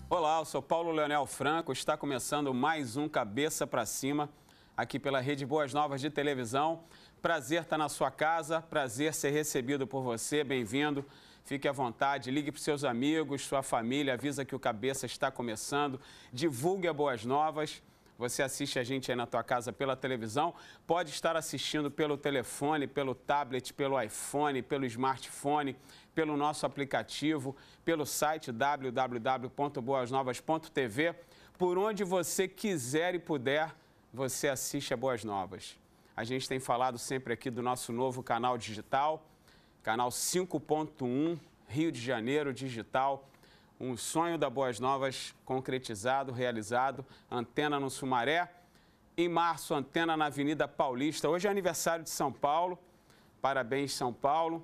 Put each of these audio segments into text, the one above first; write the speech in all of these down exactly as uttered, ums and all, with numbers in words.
Olá, eu sou Paulo Leonel Franco, está começando mais um Cabeça para Cima, aqui pela Rede Boas Novas de televisão. Prazer estar na sua casa, prazer ser recebido por você, bem-vindo. Fique à vontade, ligue para os seus amigos, sua família, avisa que o Cabeça está começando, divulgue a Boas Novas. Você assiste a gente aí na tua casa pela televisão, pode estar assistindo pelo telefone, pelo tablet, pelo iPhone, pelo smartphone, pelo nosso aplicativo, pelo site w w w ponto boas novas ponto t v. Por onde você quiser e puder, você assiste a Boas Novas. A gente tem falado sempre aqui do nosso novo canal digital, canal cinco ponto um, Rio de Janeiro Digital. Um sonho da Boas Novas concretizado, realizado, antena no Sumaré. Em março, antena na Avenida Paulista. Hoje é aniversário de São Paulo. Parabéns, São Paulo.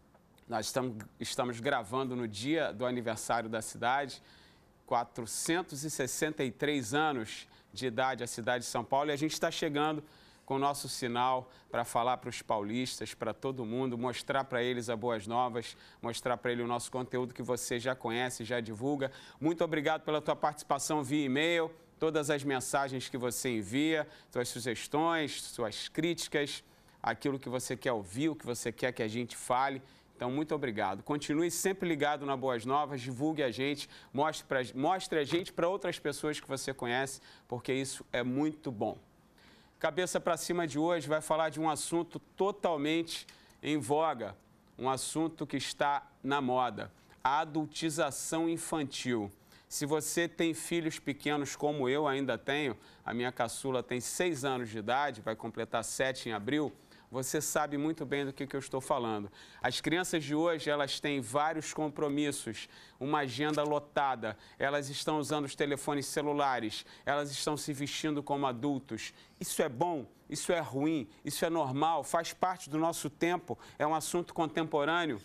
Nós estamos, estamos gravando no dia do aniversário da cidade. quatrocentos e sessenta e três anos de idade a cidade de São Paulo. E a gente está chegando com o nosso sinal para falar para os paulistas, para todo mundo, mostrar para eles a Boas Novas, mostrar para eles o nosso conteúdo que você já conhece, já divulga. Muito obrigado pela tua participação via e-mail, todas as mensagens que você envia, suas sugestões, suas críticas, aquilo que você quer ouvir, o que você quer que a gente fale. Então, muito obrigado. Continue sempre ligado na Boas Novas, divulgue a gente, mostre, pra, mostre a gente para outras pessoas que você conhece, porque isso é muito bom. Cabeça para Cima de hoje vai falar de um assunto totalmente em voga, um assunto que está na moda, a adultização infantil. Se você tem filhos pequenos como eu ainda tenho, a minha caçula tem seis anos de idade, vai completar sete em abril, você sabe muito bem do que, que eu estou falando. As crianças de hoje, elas têm vários compromissos, uma agenda lotada, elas estão usando os telefones celulares, elas estão se vestindo como adultos. Isso é bom? Isso é ruim? Isso é normal? Faz parte do nosso tempo? É um assunto contemporâneo?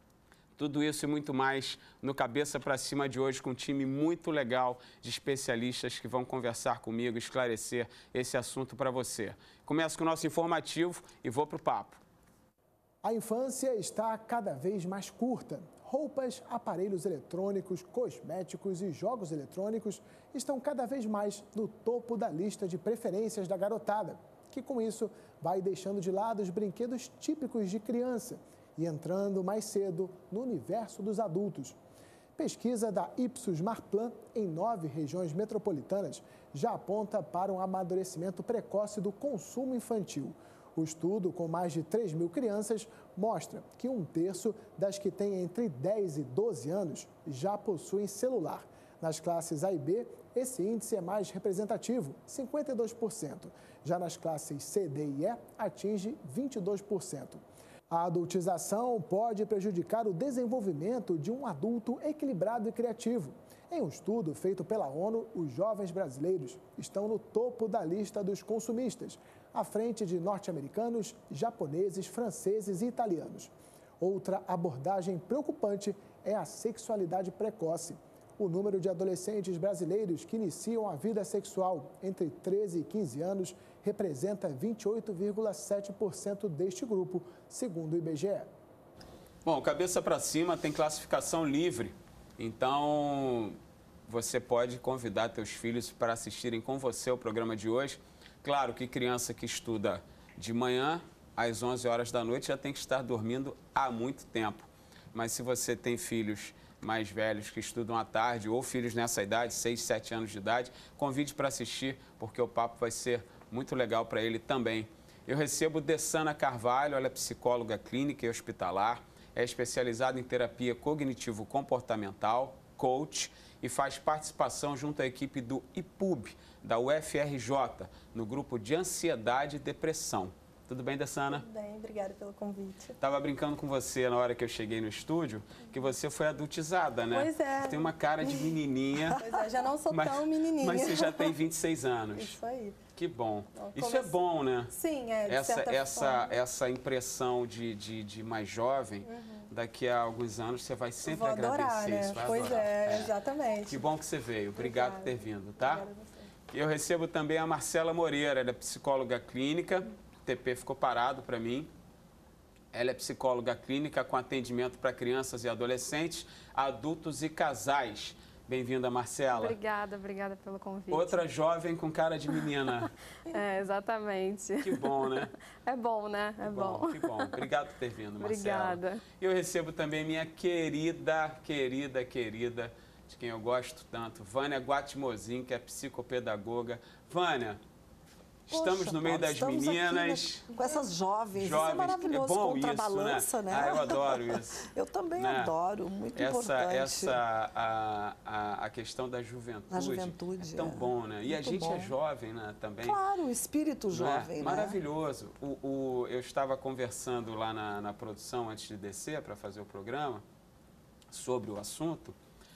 Tudo isso e muito mais no Cabeça para Cima de hoje, com um time muito legal de especialistas que vão conversar comigo, esclarecer esse assunto para você. Começo com o nosso informativo e vou para o papo. A infância está cada vez mais curta. Roupas, aparelhos eletrônicos, cosméticos e jogos eletrônicos estão cada vez mais no topo da lista de preferências da garotada, que com isso vai deixando de lado os brinquedos típicos de criança e entrando mais cedo no universo dos adultos. Pesquisa da Ipsos Marplan, em nove regiões metropolitanas, já aponta para um amadurecimento precoce do consumo infantil. O estudo, com mais de três mil crianças, mostra que um terço das que têm entre dez e doze anos já possuem celular. Nas classes A e B, esse índice é mais representativo, cinquenta e dois por cento. Já nas classes C, D e E, atinge vinte e dois por cento. A adultização pode prejudicar o desenvolvimento de um adulto equilibrado e criativo. Em um estudo feito pela ONU, os jovens brasileiros estão no topo da lista dos consumistas, à frente de norte-americanos, japoneses, franceses e italianos. Outra abordagem preocupante é a sexualidade precoce. O número de adolescentes brasileiros que iniciam a vida sexual entre treze e quinze anos representa vinte e oito vírgula sete por cento deste grupo, segundo o I B G E. Bom, Cabeça para Cima tem classificação livre, então você pode convidar teus filhos para assistirem com você o programa de hoje. Claro que criança que estuda de manhã às onze horas da noite já tem que estar dormindo há muito tempo, mas se você tem filhos mais velhos que estudam à tarde ou filhos nessa idade, seis, sete anos de idade, convide para assistir, porque o papo vai ser muito legal para ele também. Eu recebo Dessana Carvalho, ela é psicóloga clínica e hospitalar, é especializada em terapia cognitivo-comportamental, coach, e faz participação junto à equipe do I P U B, da U F R J, no grupo de ansiedade e depressão. Tudo bem, Dessana? Tudo bem, obrigada pelo convite. Estava brincando com você na hora que eu cheguei no estúdio, que você foi adultizada, né? Pois é. Você tem uma cara de menininha. Pois é, já não sou mas, tão menininha. Mas você já tem vinte e seis anos. Isso aí. Que bom. Então, Isso comece... é bom, né? Sim, é, de essa, certa essa, forma. essa impressão de, de, de mais jovem, uhum. Daqui a alguns anos você vai sempre Vou adorar, agradecer né? isso. Vai pois adorar. é, é, exatamente. Que bom que você veio. Obrigado Obrigada. por ter vindo, tá? Obrigada a você. E eu recebo também a Marcela Moreira, ela é psicóloga clínica, o T P ficou parado para mim. Ela é psicóloga clínica com atendimento para crianças e adolescentes, adultos e casais. Bem-vinda, Marcela. Obrigada, obrigada pelo convite. Outra jovem com cara de menina. É, exatamente. Que bom, né? É bom, né? É que bom, bom. Que bom. Obrigado por ter vindo, Marcela. Obrigada. E eu recebo também minha querida, querida, querida, de quem eu gosto tanto, Vânia Guatimozin, que é psicopedagoga. Vânia, estamos Poxa, no meio Paulo, das estamos meninas. Aqui, né, com essas jovens, jovens. Isso é maravilhoso, é bom contrabalança, isso, né? né? Ah, eu adoro isso. Eu também né? adoro, muito essa, importante. Essa, a, a, a questão da juventude, a juventude é tão é. bom, né? E muito a gente bom. é jovem, né, também. Claro, o espírito jovem, é? né? Maravilhoso. O, o, eu estava conversando lá na, na produção, antes de descer, para fazer o programa, sobre o assunto,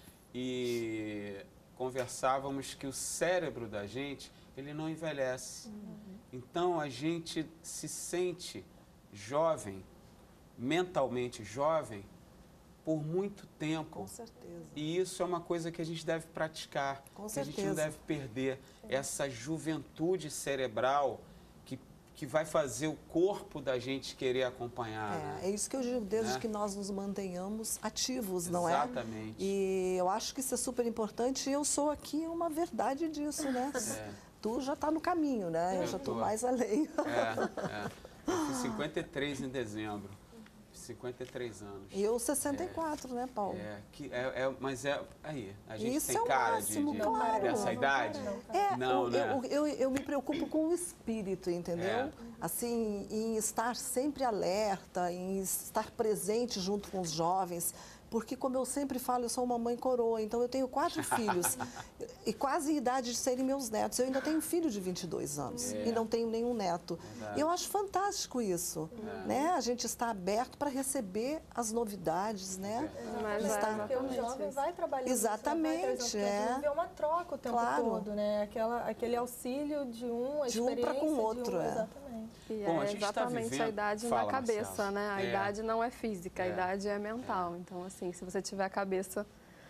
e conversávamos que o cérebro da gente, ele não envelhece. Uhum. Então, a gente se sente jovem, mentalmente jovem, por muito tempo. Com certeza. E isso é uma coisa que a gente deve praticar, Com que certeza. a gente não deve perder. Essa juventude cerebral que, que vai fazer o corpo da gente querer acompanhar. É, né? é isso que eu digo, desde né? que nós nos mantenhamos ativos, não é? Exatamente. E eu acho que isso é super importante e eu sou aqui uma verdade disso, né? É. Tu já está no caminho, né? Eu, Eu já estou tô. mais além. É, é. Eu fiz cinquenta e três em dezembro. cinquenta e três anos. E eu sessenta e quatro, é. né, Paulo? É, que é, é, mas é aí, a gente Isso tem é o cara máximo, de, de claro. dessa idade? É, não, eu, né? eu, eu, eu me preocupo com o espírito, entendeu? É. Assim, em estar sempre alerta, em estar presente junto com os jovens. Porque, como eu sempre falo, eu sou uma mãe coroa, então eu tenho quatro filhos e quase a idade de serem meus netos. Eu ainda tenho um filho de vinte e dois anos É. e não tenho nenhum neto. Verdade. E eu acho fantástico isso, É. né? A gente está aberto para receber as novidades, né? Mas Está- é, Porque o jovem vai trabalhando, Exatamente, vai trazendo, porque a é. gente vê uma troca o tempo Claro. todo, né? Aquela, aquele auxílio de um, a De um experiência pra com o outro, de um, é. exatamente. E Bom, a é gente tá exatamente vivendo- a idade Fala, na cabeça, Marcela. né? A É. idade não é física, a É. idade é mental. Então, assim, se você tiver a cabeça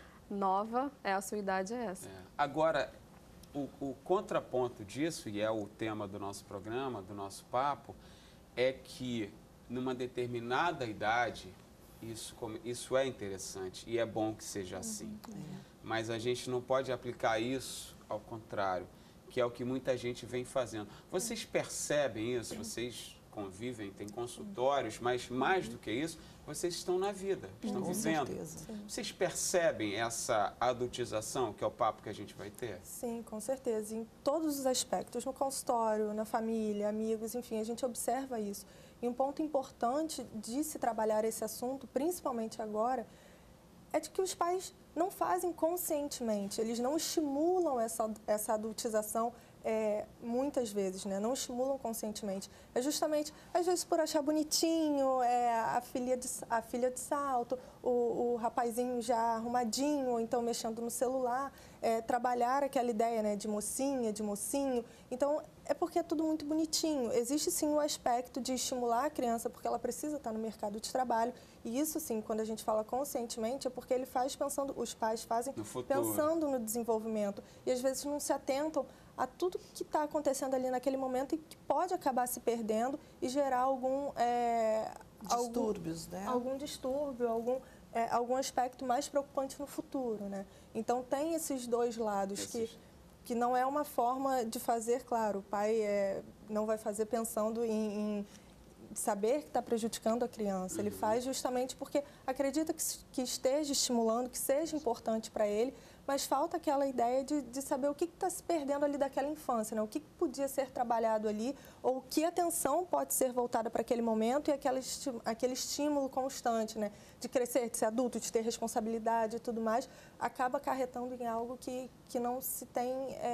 nova, é a sua idade é essa. É. Agora, o, o contraponto disso, e é o tema do nosso programa, do nosso papo, é que numa determinada idade, isso, come- isso é interessante e é bom que seja assim. Mas a gente não pode aplicar isso ao contrário, que é o que muita gente vem fazendo. Vocês percebem isso? Vocês convivem, têm consultórios, mas mais do que isso, vocês estão na vida, estão Com vivendo. certeza. Vocês percebem essa adultização, que é o papo que a gente vai ter? Sim, com certeza. Em todos os aspectos, no consultório, na família, amigos, enfim, a gente observa isso. E um ponto importante de se trabalhar esse assunto, principalmente agora, é de que os pais não fazem conscientemente, eles não estimulam essa, essa adultização é, muitas vezes, né? Não estimulam conscientemente. É justamente, às vezes, por achar bonitinho, é, a, filha de, a filha de salto, o, o rapazinho já arrumadinho, ou então mexendo no celular, é, trabalhar aquela ideia, né, de mocinha, de mocinho. Então, é porque é tudo muito bonitinho. Existe, sim, o aspecto de estimular a criança, porque ela precisa estar no mercado de trabalho. E isso, sim, quando a gente fala conscientemente, é porque ele faz pensando, os pais fazem No futuro. pensando no desenvolvimento. E, às vezes, não se atentam a tudo que está acontecendo ali naquele momento e que pode acabar se perdendo e gerar algum... É, Distúrbios, algum, né? Algum distúrbio, algum, é, algum aspecto mais preocupante no futuro, né? Então, tem esses dois lados Esses... que... que não é uma forma de fazer, claro, o pai é, não vai fazer pensando em, em saber que está prejudicando a criança. Ele faz justamente porque acredita que, que esteja estimulando, que seja importante para ele, mas falta aquela ideia de, de saber o que está se perdendo ali daquela infância, né? O que, que podia ser trabalhado ali, ou que atenção pode ser voltada para aquele momento e aquela esti aquele estímulo constante, né? De crescer, de ser adulto, de ter responsabilidade e tudo mais, acaba acarretando em algo que, que não se tem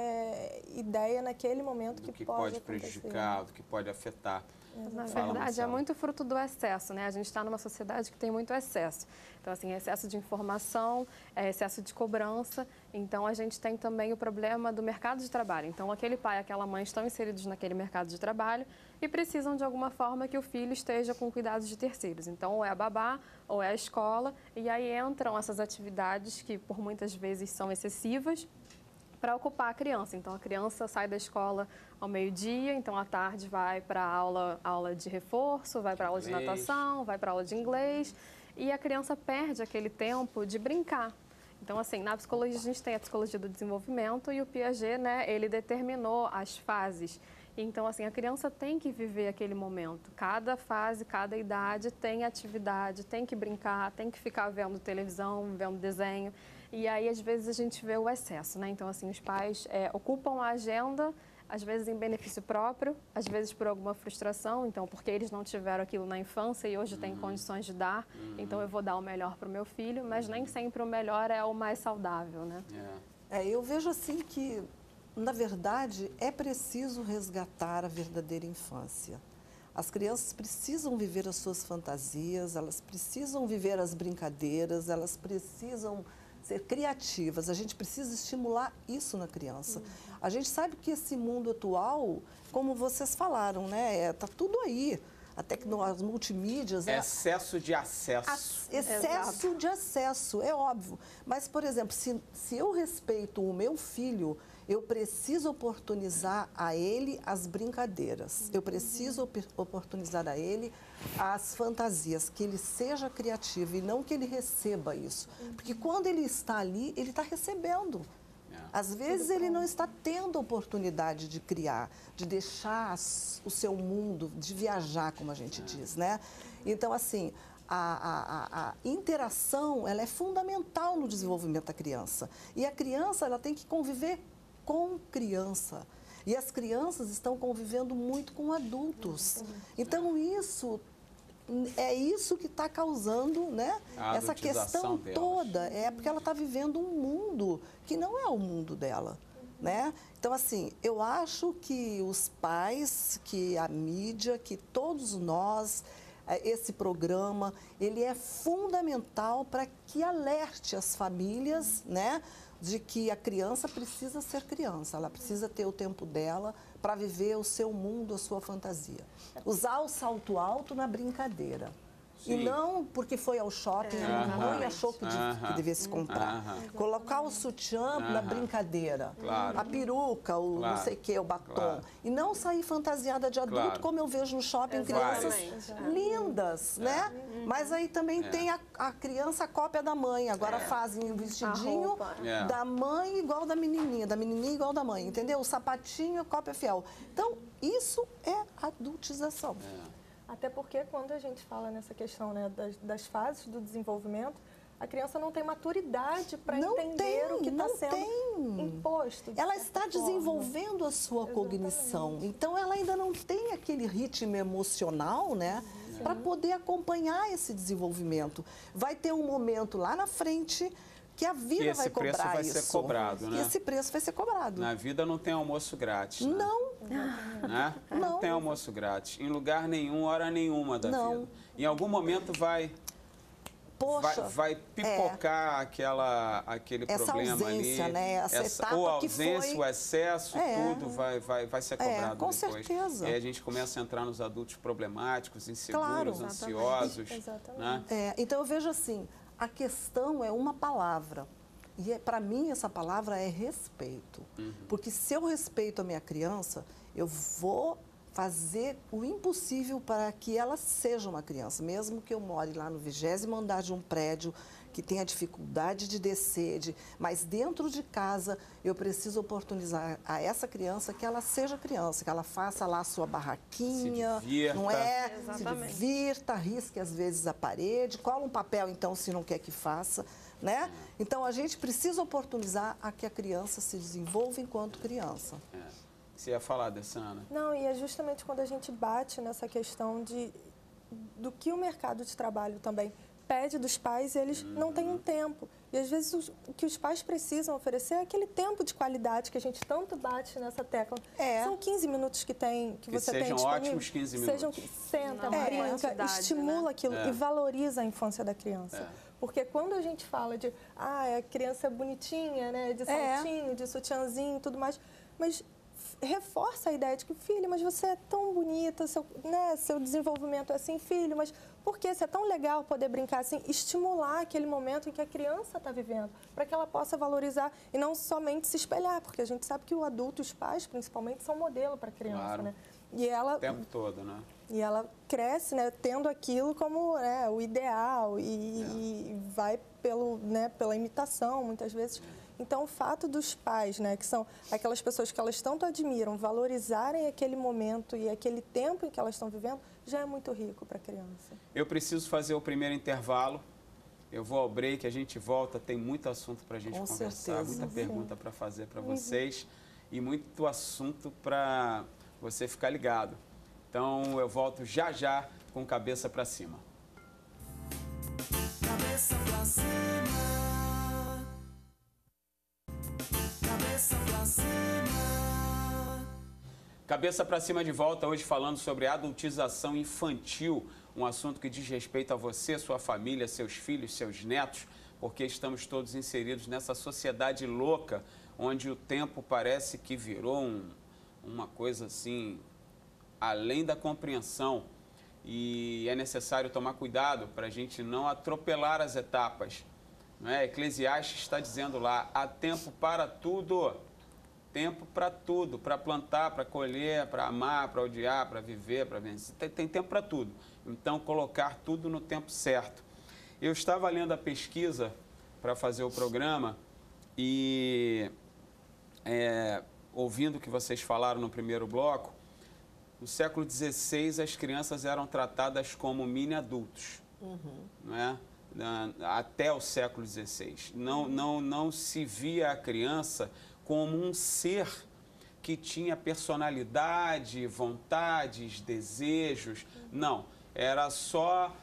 é, ideia naquele momento Do que, que pode, pode acontecer. prejudicar, do que pode afetar. Na Fala, verdade, é Marcela. muito fruto do excesso, né? A gente está numa sociedade que tem muito excesso. Então, assim, excesso de informação, é, excesso de cobrança. Então, a gente tem também o problema do mercado de trabalho. Então, aquele pai e aquela mãe estão inseridos naquele mercado de trabalho e precisam, de alguma forma, que o filho esteja com cuidados de terceiros. Então, ou é a babá, ou é a escola. E aí entram essas atividades que, por muitas vezes, são excessivas, para ocupar a criança. Então, a criança sai da escola ao meio-dia, então, à tarde vai para a aula, aula de reforço, vai para a aula de Inglês. natação, vai para a aula de inglês, e a criança perde aquele tempo de brincar. Então, assim, na psicologia a gente tem a psicologia do desenvolvimento e o Piaget, né, ele determinou as fases. Então, assim, a criança tem que viver aquele momento. Cada fase, cada idade tem atividade, tem que brincar, tem que ficar vendo televisão, vendo desenho. E aí, às vezes, a gente vê o excesso, né? Então, assim, os pais é, ocupam a agenda, às vezes em benefício próprio, às vezes por alguma frustração, então, porque eles não tiveram aquilo na infância e hoje têm condições de dar, então eu vou dar o melhor para o meu filho, mas nem sempre o melhor é o mais saudável, né? É, eu vejo assim que, na verdade, é preciso resgatar a verdadeira infância. As crianças precisam viver as suas fantasias, elas precisam viver as brincadeiras, elas precisam ser criativas. A gente precisa estimular isso na criança. Uhum. A gente sabe que esse mundo atual, como vocês falaram, né, está tudo aí. A tecnologia, as multimídias... Excesso de acesso. A, excesso Exato. de acesso, é óbvio. Mas, por exemplo, se, se eu respeito o meu filho, eu preciso oportunizar a ele as brincadeiras. Eu preciso oportunizar a ele as fantasias, que ele seja criativo e não que ele receba isso. Porque quando ele está ali, ele está recebendo. Às vezes ele não está tendo oportunidade de criar, de deixar o seu mundo, de viajar, como a gente diz, né? Então, assim, a, a, a interação, ela é fundamental no desenvolvimento da criança. E a criança, ela tem que conviver com criança. E as crianças estão convivendo muito com adultos. Então, isso... É isso que está causando, né, essa questão delas. toda. É porque ela está vivendo um mundo que não é o mundo dela, né? Então, assim, eu acho que os pais, que a mídia, que todos nós, esse programa, ele é fundamental para que alerte as famílias, né, de que a criança precisa ser criança, ela precisa ter o tempo dela para viver o seu mundo, a sua fantasia. Usar o salto alto na brincadeira. Sim. E não porque foi ao shopping é. a mamãe achou que, de, que devia se comprar. Aham. Colocar o sutiã Aham. na brincadeira, claro. a peruca, o claro. não sei o que, o batom. Claro. E não sair fantasiada de adulto, claro. como eu vejo no shopping, crianças lindas, é. né? Uhum. Mas aí também é. tem a, a criança a cópia da mãe. Agora é. fazem o vestidinho é. da mãe igual da menininha, da menininha igual da mãe, entendeu? O sapatinho, cópia fiel. Então, isso é adultização. É. Até porque quando a gente fala nessa questão, né, das, das fases do desenvolvimento, a criança não tem maturidade para entender tem, o que está sendo tem. imposto. Ela está forma. desenvolvendo a sua Exatamente. cognição. Então, ela ainda não tem aquele ritmo emocional, né, para poder acompanhar esse desenvolvimento. Vai ter um momento lá na frente que a vida que vai cobrar isso. Esse preço vai ser cobrado, né? E esse preço vai ser cobrado. Na vida não tem almoço grátis, né? Não. Né? Não. Não tem almoço grátis. Em lugar nenhum, hora nenhuma da não. vida. Em algum momento vai... Poxa, vai, vai pipocar é, aquela, aquele essa problema ausência, ali. Né? Essa, essa etapa ou a ausência, que foi... o excesso, é. tudo vai, vai, vai ser cobrado é, com depois. certeza. E aí a gente começa a entrar nos adultos problemáticos, inseguros, claro. ansiosos. Exatamente. Né? É, então, eu vejo assim, a questão é uma palavra. E, é, para mim, essa palavra é respeito. Uhum. Porque se eu respeito a minha criança, eu vou fazer o impossível para que ela seja uma criança. Mesmo que eu more lá no vigésimo andar de um prédio, que tenha dificuldade de descer, de, mas dentro de casa eu preciso oportunizar a essa criança que ela seja criança, que ela faça lá a sua barraquinha, se divirta. não é? Exatamente. Se divirta, risque às vezes a parede, cola um papel então se não quer que faça. Né? Então, a gente precisa oportunizar a que a criança se desenvolva enquanto criança. É. Você ia falar, Dessana? Não, e é justamente quando a gente bate nessa questão de, do que o mercado de trabalho também pede dos pais, eles uhum. não têm um tempo. E, às vezes, os, o que os pais precisam oferecer é aquele tempo de qualidade que a gente tanto bate nessa tecla. É. São quinze minutos que, tem, que, que você tem disponível. Sejam ótimos quinze minutos. Sejam, senta, brinca, estimula né? aquilo é. e valoriza a infância da criança. É. Porque quando a gente fala de, ah, a criança é bonitinha, né, de saltinho, é. de sutiãzinho e tudo mais, mas reforça a ideia de que, filho, mas você é tão bonita, seu, né, seu desenvolvimento é assim, filho, mas por que isso é tão legal poder brincar assim? Estimular aquele momento em que a criança está vivendo, para que ela possa valorizar e não somente se espelhar, porque a gente sabe que o adulto, os pais, principalmente, são modelo para a criança, claro. né? E ela... O tempo todo, né? E ela cresce, né, tendo aquilo como, né, o ideal e, é. e vai pelo, né, pela imitação, muitas vezes. Então, o fato dos pais, né, que são aquelas pessoas que elas tanto admiram, valorizarem aquele momento e aquele tempo em que elas estão vivendo, já é muito rico para a criança. Eu preciso fazer o primeiro intervalo. Eu vou ao break, a gente volta. Tem muito assunto para a gente Com conversar, certeza, muita sim. pergunta para fazer para vocês e muito assunto para você ficar ligado. Então, eu volto já já com Cabeça para Cima. Cabeça pra cima. Cabeça pra cima. Cabeça para Cima de volta, hoje falando sobre adultização infantil, um assunto que diz respeito a você, sua família, seus filhos, seus netos, porque estamos todos inseridos nessa sociedade louca, onde o tempo parece que virou um, uma coisa assim, além da compreensão. E é necessário tomar cuidado para a gente não atropelar as etapas. Não é? Eclesiastes está dizendo lá, há tempo para tudo. Tempo para tudo, para plantar, para colher, para amar, para odiar, para viver, para vencer. Tem, tem tempo para tudo. Então, colocar tudo no tempo certo. Eu estava lendo a pesquisa para fazer o programa e é, ouvindo o que vocês falaram no primeiro bloco, no século dezesseis as crianças eram tratadas como mini-adultos, uhum. não é? Até o século dezesseis. Não, não, não se via a criança como um ser que tinha personalidade, vontades, desejos. Não, era só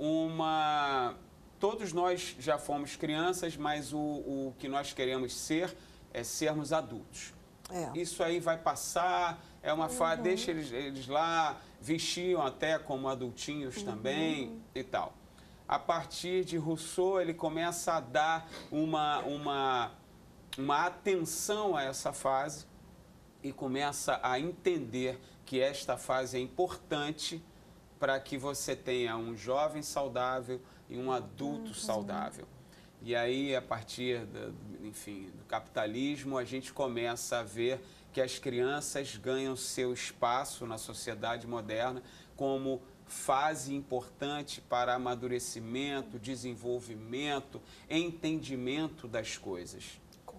uma... Todos nós já fomos crianças, mas o, o que nós queremos ser é sermos adultos. É. Isso aí vai passar, é uma fase, uhum. deixa eles, eles lá, vestiam até como adultinhos uhum. também e tal. A partir de Rousseau, ele começa a dar uma... uma uma atenção a essa fase e começa a entender que esta fase é importante para que você tenha um jovem saudável e um adulto uhum. saudável. E aí, a partir do, enfim, do capitalismo, a gente começa a ver que as crianças ganham seu espaço na sociedade moderna como fase importante para amadurecimento, desenvolvimento, entendimento das coisas.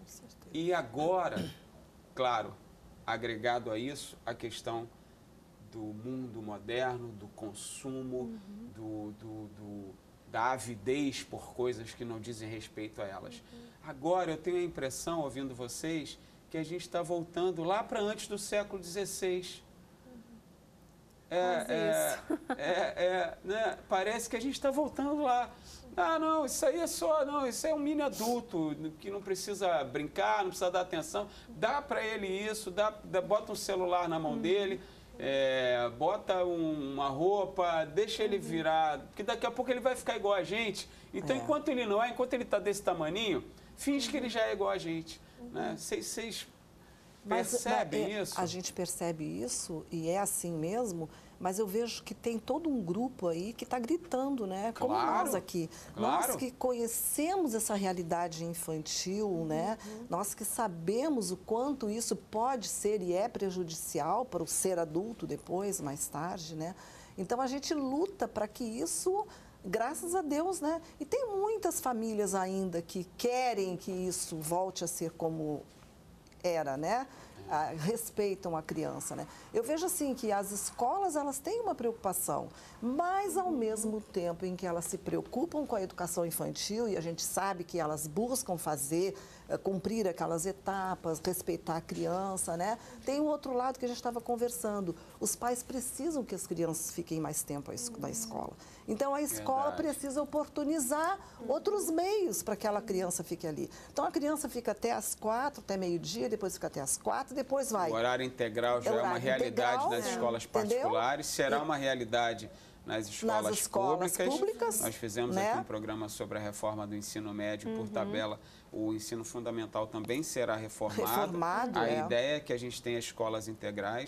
E agora, claro, agregado a isso, a questão do mundo moderno, do consumo, uhum. do, do, do, da avidez por coisas que não dizem respeito a elas. Uhum. Agora, eu tenho a impressão, ouvindo vocês, que a gente está voltando lá para antes do século dezesseis. Uhum. É, é, é, é, né? Parece que a gente está voltando lá. Ah, não, isso aí é só, não, isso é um mini adulto que não precisa brincar, não precisa dar atenção. Dá para ele isso, dá, dá, bota um celular na mão uhum. dele, é, bota um, uma roupa, deixa ele virar, porque daqui a pouco ele vai ficar igual a gente. Então, é. enquanto ele não é, enquanto ele está desse tamaninho, finge que ele já é igual a gente. Vocês né? percebem mas, é, isso? A gente percebe isso e é assim mesmo. Mas eu vejo que tem todo um grupo aí que está gritando, né? Como claro, nós aqui. Claro. Nós que conhecemos essa realidade infantil, uhum. né? Nós que sabemos o quanto isso pode ser e é prejudicial para o ser adulto depois, mais tarde, né? Então, a gente luta para que isso, graças a Deus, né? E tem muitas famílias ainda que querem que isso volte a ser como era, né? Ah, respeitam a criança, né? Eu vejo assim que as escolas elas têm uma preocupação, mas ao mesmo tempo em que elas se preocupam com a educação infantil e a gente sabe que elas buscam fazer, eh, cumprir aquelas etapas, respeitar a criança, né? Tem um outro lado que a gente estava conversando, os pais precisam que as crianças fiquem mais tempo na escola. Então a escola Verdade. precisa oportunizar outros meios para que aquela criança fique ali. Então a criança fica até às quatro, até meio-dia, depois fica até às quatro, depois vai. O horário integral já é, é uma realidade integral, nas é. escolas particulares, Entendeu? será uma realidade nas escolas, nas escolas públicas. públicas. Nós fizemos né? aqui um programa sobre a reforma do ensino médio uhum. por tabela. O ensino fundamental também será reformado. Reformado, A é. ideia é que a gente tenha escolas integrais.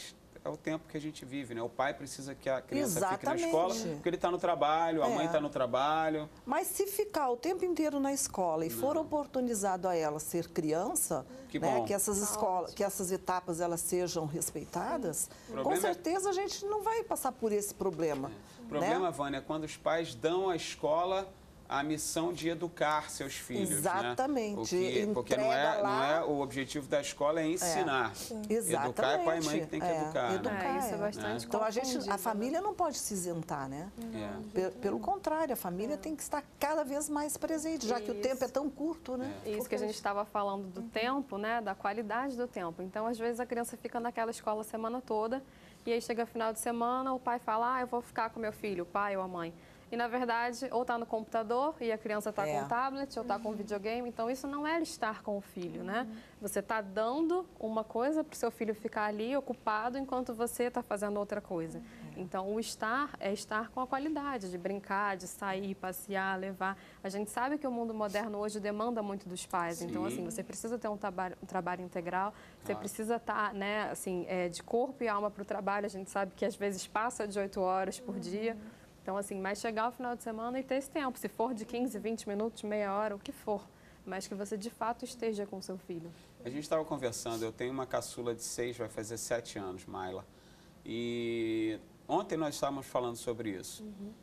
é o tempo que a gente vive, né? O pai precisa que a criança Exatamente. fique na escola, porque ele está no trabalho, a É. mãe está no trabalho. Mas se ficar o tempo inteiro na escola e for oportunizado a ela ser criança, Que né, bom. que essas escolas, que essas etapas elas sejam respeitadas, O com problema é- certeza a gente não vai passar por esse problema. O problema, né? Vânia, é quando os pais dão à escola a missão de educar seus filhos. Exatamente. Né? O que- porque não é, Entrega não lá- é o objetivo da escola é ensinar. Exatamente. Educar é pai e mãe que tem que É, educar. né? educar. É, isso é é. bastante Então a gente, a confundido, família não pode se isentar, né? É. Pe- Pelo contrário, a família tem que estar cada vez mais presente, já que o Isso. tempo é tão curto, né? Isso que a gente estava falando do tempo, né, da qualidade do tempo. Então, às vezes, a criança fica naquela escola a semana toda e aí chega final de semana, o pai fala, ah, eu vou ficar com meu filho, o pai ou a mãe. E, na verdade, ou está no computador e a criança está É. com o tablet, ou está com o videogame. Então, isso não é estar com o filho, né? Você está dando uma coisa para o seu filho ficar ali ocupado enquanto você está fazendo outra coisa. Então, o estar é estar com a qualidade de brincar, de sair, passear, levar. A gente sabe que o mundo moderno hoje demanda muito dos pais. Então, Sim. assim, você precisa ter um trabalho, um trabalho integral, você Claro. precisa estar, né, assim, é, de corpo e alma para o trabalho. A gente sabe que às vezes passa de oito horas por dia. Então, assim, mas chegar ao final de semana e ter esse tempo, se for de quinze, vinte minutos, meia hora, o que for, mas que você de fato esteja com seu filho. A gente estava conversando, eu tenho uma caçula de seis, vai fazer sete anos, Mayla. E ontem nós estávamos falando sobre isso.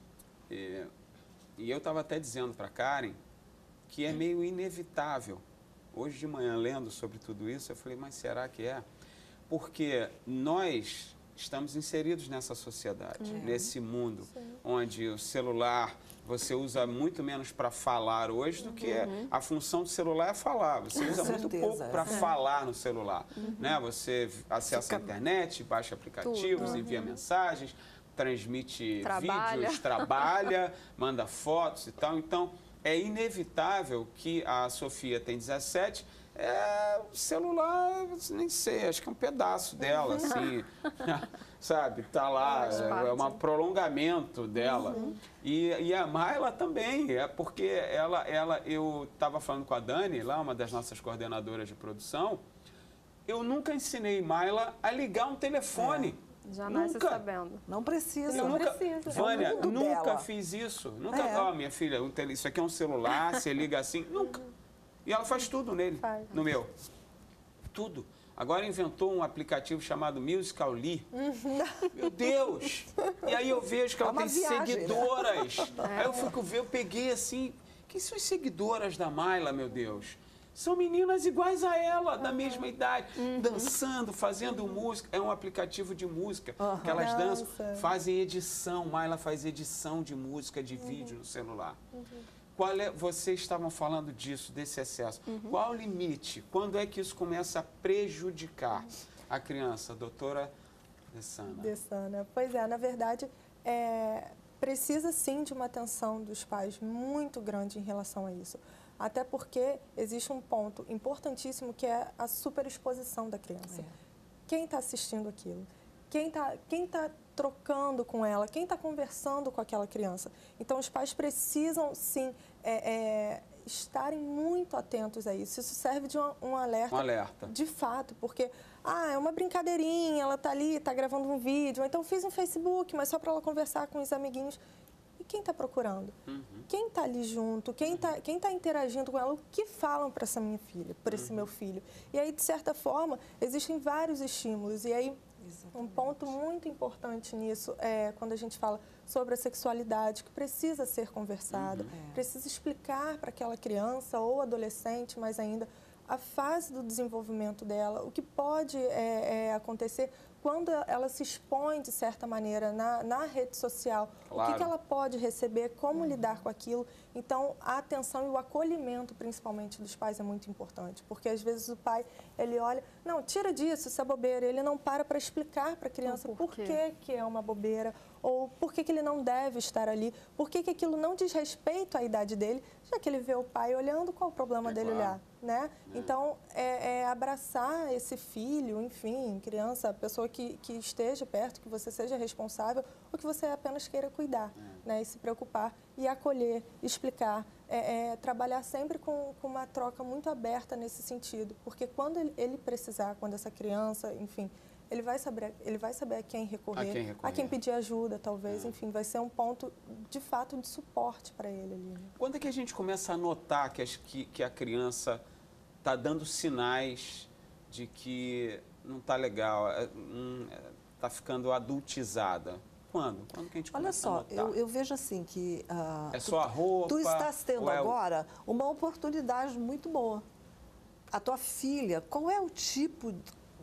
E, e eu estava até dizendo para Karen que é meio inevitável. Hoje de manhã, lendo sobre tudo isso, eu falei, mas será que é? Porque nós estamos inseridos nessa sociedade, nesse mundo, onde o celular você usa muito menos para falar hoje do que a função do celular é falar. Você usa muito certeza, pouco para é. falar no celular. Né? Você acessa a internet, baixa aplicativos, envia mensagens, transmite Trabalha. vídeos, trabalha, manda fotos e tal. Então, é inevitável que a Sofia tem dezessete, é, o celular, nem sei, acho que é um pedaço dela, assim, sabe? Tá lá, Faz é, parte. é um prolongamento dela. E, e a Mayla também, é porque ela, ela eu estava falando com a Dani, lá, uma das nossas coordenadoras de produção, eu nunca ensinei Mayla a ligar um telefone. Já nasce Nunca. sabendo. Não precisa. Eu Não nunca, precisa. Vânia, É o mundo nunca dela. fiz isso. Nunca, É. ó, minha filha, um tele- isso aqui é um celular, você liga assim. Nunca. E ela faz tudo nele, Faz. no meu. Tudo. Agora inventou um aplicativo chamado Musical.ly. Meu Deus! E aí eu vejo que É ela uma tem viagem, né? seguidoras. Aí eu fico ver, eu peguei assim, quem são as seguidoras da Mayla, meu Deus? São meninas iguais a ela, da mesma idade, dançando, fazendo música. É um aplicativo de música que elas dançam, Dança. fazem edição. Mayla faz edição de música, de vídeo no celular. Qual é, vocês estavam falando disso, desse excesso. Qual o limite? Quando é que isso começa a prejudicar a criança, doutora Dessana? Dessana. Pois é, na verdade, é, precisa sim de uma atenção dos pais muito grande em relação a isso. Até porque existe um ponto importantíssimo que é a superexposição da criança. É. Quem está assistindo aquilo? Quem está quem tá trocando com ela? Quem está conversando com aquela criança? Então, os pais precisam, sim, é, é, estarem muito atentos a isso. Isso serve de um, um alerta. Um alerta. De fato, porque, ah, é uma brincadeirinha, ela está ali, está gravando um vídeo, ou então fiz um Facebook, mas só para ela conversar com os amiguinhos. E quem está procurando? Uhum. Quem está ali junto? Quem está quem tá interagindo com ela? O que falam para essa minha filha, para esse meu filho? E aí, de certa forma, existem vários estímulos. E aí, um ponto muito importante nisso é quando a gente fala sobre a sexualidade, que precisa ser conversada, precisa explicar para aquela criança ou adolescente, mais ainda, a fase do desenvolvimento dela, o que pode é, é, acontecer quando ela se expõe, de certa maneira, na, na rede social. O Claro. que, que ela pode receber, como lidar com aquilo. Então, a atenção e o acolhimento, principalmente, dos pais é muito importante. Porque, às vezes, o pai, ele olha, não, tira disso, isso é bobeira. Ele não para para explicar para a criança por por quê? que, que é uma bobeira, ou por que, que ele não deve estar ali, por que, que aquilo não diz respeito à idade dele, já que ele vê o pai olhando, qual o problema É dele claro. olhar? Né? Então, é, é abraçar esse filho, enfim, criança, pessoa que, que esteja perto, que você seja responsável, ou que você apenas queira cuidar, né? E se preocupar, e acolher, explicar, é, é, trabalhar sempre com, com uma troca muito aberta nesse sentido, porque quando ele, ele precisar, quando essa criança, enfim, ele vai saber, ele vai saber a quem recorrer, A quem recorrer. a quem pedir ajuda, talvez, enfim, vai ser um ponto, de fato, de suporte para ele ali. Né? Quando é que a gente começa a notar que, as, que, que a criança está dando sinais de que não está legal, está ficando adultizada? Quando? Quando que a gente Olha começa a só, notar? eu, eu vejo assim que... ah, É tu- só a roupa? Tu estás tendo ou é o- agora uma oportunidade muito boa. A tua filha, qual é o tipo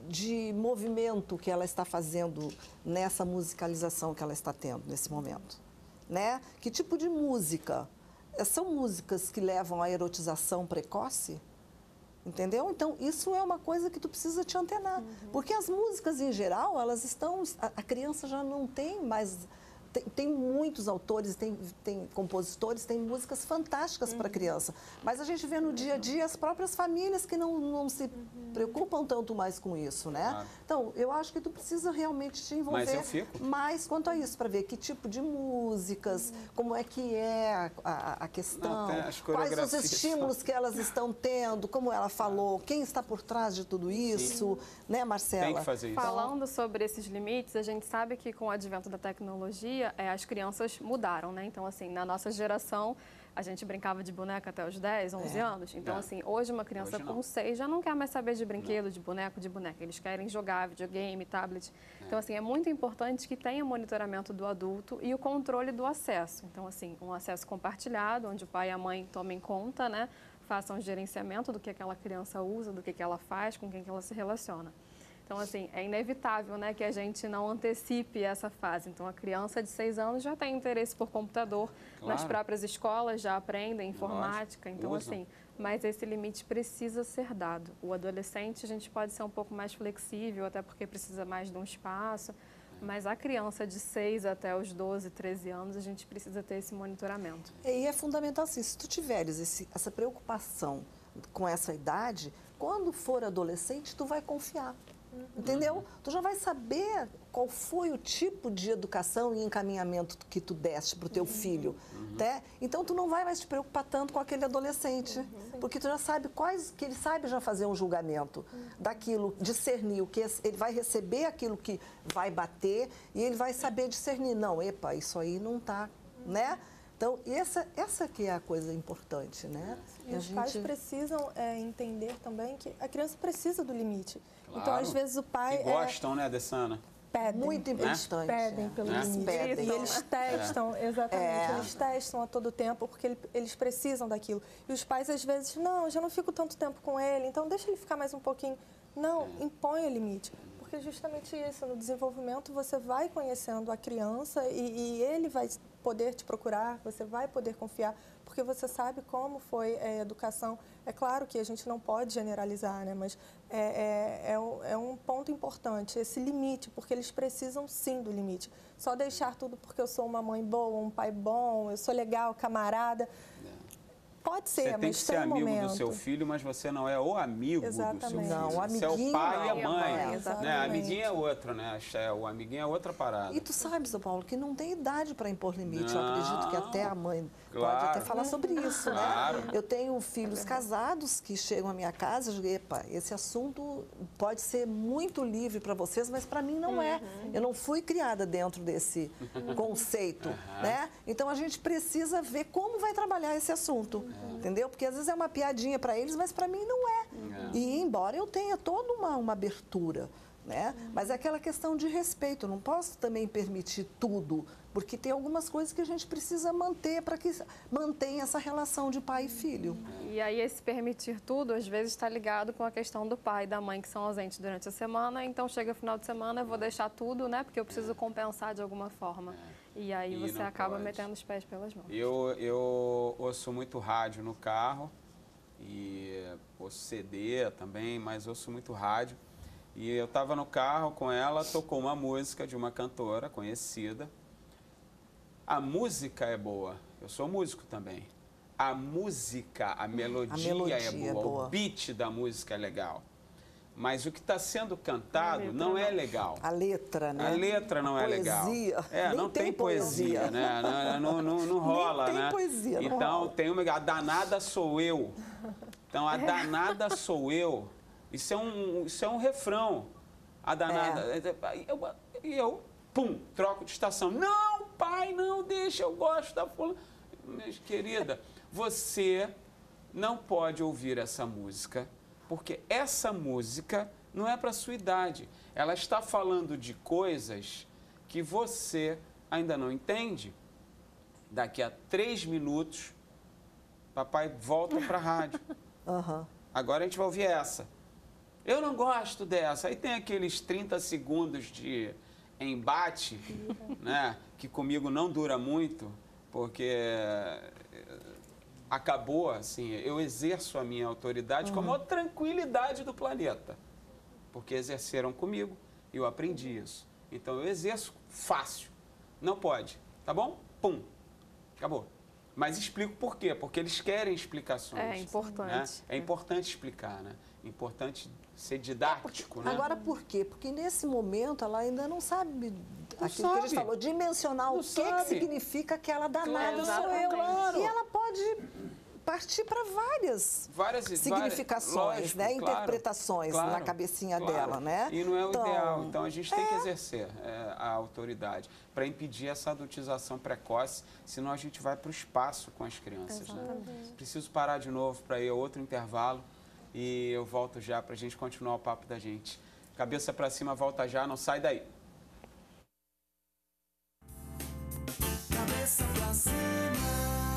de movimento que ela está fazendo nessa musicalização que ela está tendo nesse momento? Né? Que tipo de música? Eh, São músicas que levam à erotização precoce? Entendeu? Então, isso é uma coisa que tu precisa te antenar. Porque as músicas, em geral, elas estão... A, a criança já não tem mais... Tem, tem muitos autores, tem, tem compositores, tem músicas fantásticas para criança. Mas a gente vê no dia a dia as próprias famílias que não, não se preocupam tanto mais com isso, né? Claro. Então, eu acho que tu precisa realmente te envolver Mas eu fico. mais quanto a isso, para ver que tipo de músicas, como é que é a, a, a questão, Não, tem as quais os coreografias. estímulos que elas estão tendo, como ela falou, quem está por trás de tudo isso, né, Marcela? Tem que fazer isso. Falando sobre esses limites, a gente sabe que com o advento da tecnologia, é, as crianças mudaram, né? Então, assim, na nossa geração, a gente brincava de boneca até os dez, onze É. anos. Então, É. assim, hoje uma criança Hoje não. com seis já não quer mais saber de brinquedo, de boneco, de boneca. Eles querem jogar videogame, tablet. Então, assim, é muito importante que tenha monitoramento do adulto e o controle do acesso. Então, assim, um acesso compartilhado, onde o pai e a mãe tomem conta, né? Façam um gerenciamento do que aquela criança usa, do que que ela faz, com quem que ela se relaciona. Então, assim, é inevitável, né, que a gente não antecipe essa fase. Então, a criança de seis anos já tem interesse por computador, Claro. nas próprias escolas já aprendem informática. Então, usam. assim, mas esse limite precisa ser dado. O adolescente, a gente pode ser um pouco mais flexível, até porque precisa mais de um espaço. Mas a criança de seis até os doze, treze anos, a gente precisa ter esse monitoramento. E é fundamental assim, se tu tiveres esse, essa preocupação com essa idade, quando for adolescente, tu vai confiar. Entendeu? Tu já vai saber qual foi o tipo de educação e encaminhamento que tu deste para o teu filho, né? Então, tu não vai mais te preocupar tanto com aquele adolescente, porque tu já sabe quais, que ele sabe já fazer um julgamento daquilo, discernir o que ele vai receber, aquilo que vai bater, e ele vai saber discernir, não, epa, isso aí não tá, né? Então, essa, essa que é a coisa importante, né? E os pais precisam é, entender também que a criança precisa do limite. Então, Claro. às vezes, o pai E gostam, né, Dessana? é, pedem. Muito Eles importante, pedem é. pelo Né? limite. Pedem. E eles testam, exatamente. É. Eles testam a todo tempo, porque ele- eles precisam daquilo. E os pais, às vezes, não, eu já não fico tanto tempo com ele, então deixa ele ficar mais um pouquinho. Não, impõe o limite. Porque justamente isso, no desenvolvimento, você vai conhecendo a criança e, e ele vai poder te procurar, você vai poder confiar, porque você sabe como foi é, a educação. É claro que a gente não pode generalizar, né? Mas é, é, é, um, é um ponto importante, esse limite, porque eles precisam sim do limite. Só deixar tudo porque eu sou uma mãe boa, um pai bom, eu sou legal, camarada. Pode ser, Você tem mas que ser tem um amigo momento. do seu filho, mas você não é o amigo do seu Exatamente. filho. Não, o Você é o amiguinho pai e a não, mãe. é, Né? exatamente. Amiguinho é outra, né? É, o amiguinho é outra parada. E tu sabe, São Paulo, que não tem idade para impor limite. Não. Eu acredito que até a mãe Claro. pode até falar sobre isso, Claro. né? Eu tenho filhos casados que chegam à minha casa e digo, epa, esse assunto pode ser muito livre para vocês, mas para mim não é. Eu não fui criada dentro desse conceito, né? Então a gente precisa ver como vai trabalhar esse assunto, entendeu? Porque às vezes é uma piadinha para eles, mas para mim não é. É. E embora eu tenha toda uma, uma abertura, né? Mas é aquela questão de respeito, eu não posso também permitir tudo, porque tem algumas coisas que a gente precisa manter para que mantenha essa relação de pai e filho. E aí esse permitir tudo, às vezes, está ligado com a questão do pai e da mãe que são ausentes durante a semana. Então, chega o final de semana, eu vou deixar tudo, né? Porque eu preciso compensar de alguma forma. E aí E você não acaba pode. metendo os pés pelas mãos. Eu, eu ouço muito rádio no carro e ouço C D também, mas ouço muito rádio. E eu estava no carro com ela, tocou uma música de uma cantora conhecida. A música é boa, eu sou músico também. A música, a melodia, melodia é, boa, é boa. o beat da música é legal. Mas o que está sendo cantado letra não é não. legal. A letra, né? A letra não é legal. Poesia. É, Nem não tem, tem poesia, poesia. né? Não, não, não, não rola, tem né? poesia, não Então rola. tem uma. A danada sou eu. Então a danada sou eu. Isso é um, isso é um refrão. A danada. E eu, e eu, pum, troco de estação. Não, pai, não, deixa, eu gosto da fulana. Mas, querida, você não pode ouvir essa música, porque essa música não é para sua idade. Ela está falando de coisas que você ainda não entende. Daqui a três minutos, papai volta para a rádio. Aham. Agora a gente vai ouvir essa. Eu não gosto dessa. Aí tem aqueles trinta segundos de embate, né, que comigo não dura muito, porque acabou, assim, eu exerço a minha autoridade com a maior tranquilidade do planeta, porque exerceram comigo e eu aprendi isso. Então eu exerço fácil. Não pode, tá bom? Pum, acabou. Mas explico por quê, porque eles querem explicações. É importante. Né? É importante explicar, né? Importante ser didático, né? Agora, por quê? Porque nesse momento ela ainda não sabe, Não aquilo que a gente sabe. falou, dimensionar Não o que, que sabe. significa aquela danada Claro, sou eu. exatamente. E ela pode partir para várias, Várias e significações, várias, né? lógico, claro, Interpretações claro, na cabecinha claro. dela, né? E não é o Então, ideal. Então a gente tem que exercer é, a autoridade para impedir essa adultização precoce, senão a gente vai para o espaço com as crianças. Né? Preciso parar de novo para ir a outro intervalo e eu volto já para a gente continuar o papo da gente. Cabeça para cima, volta já, não sai daí. Cabeça pra cima.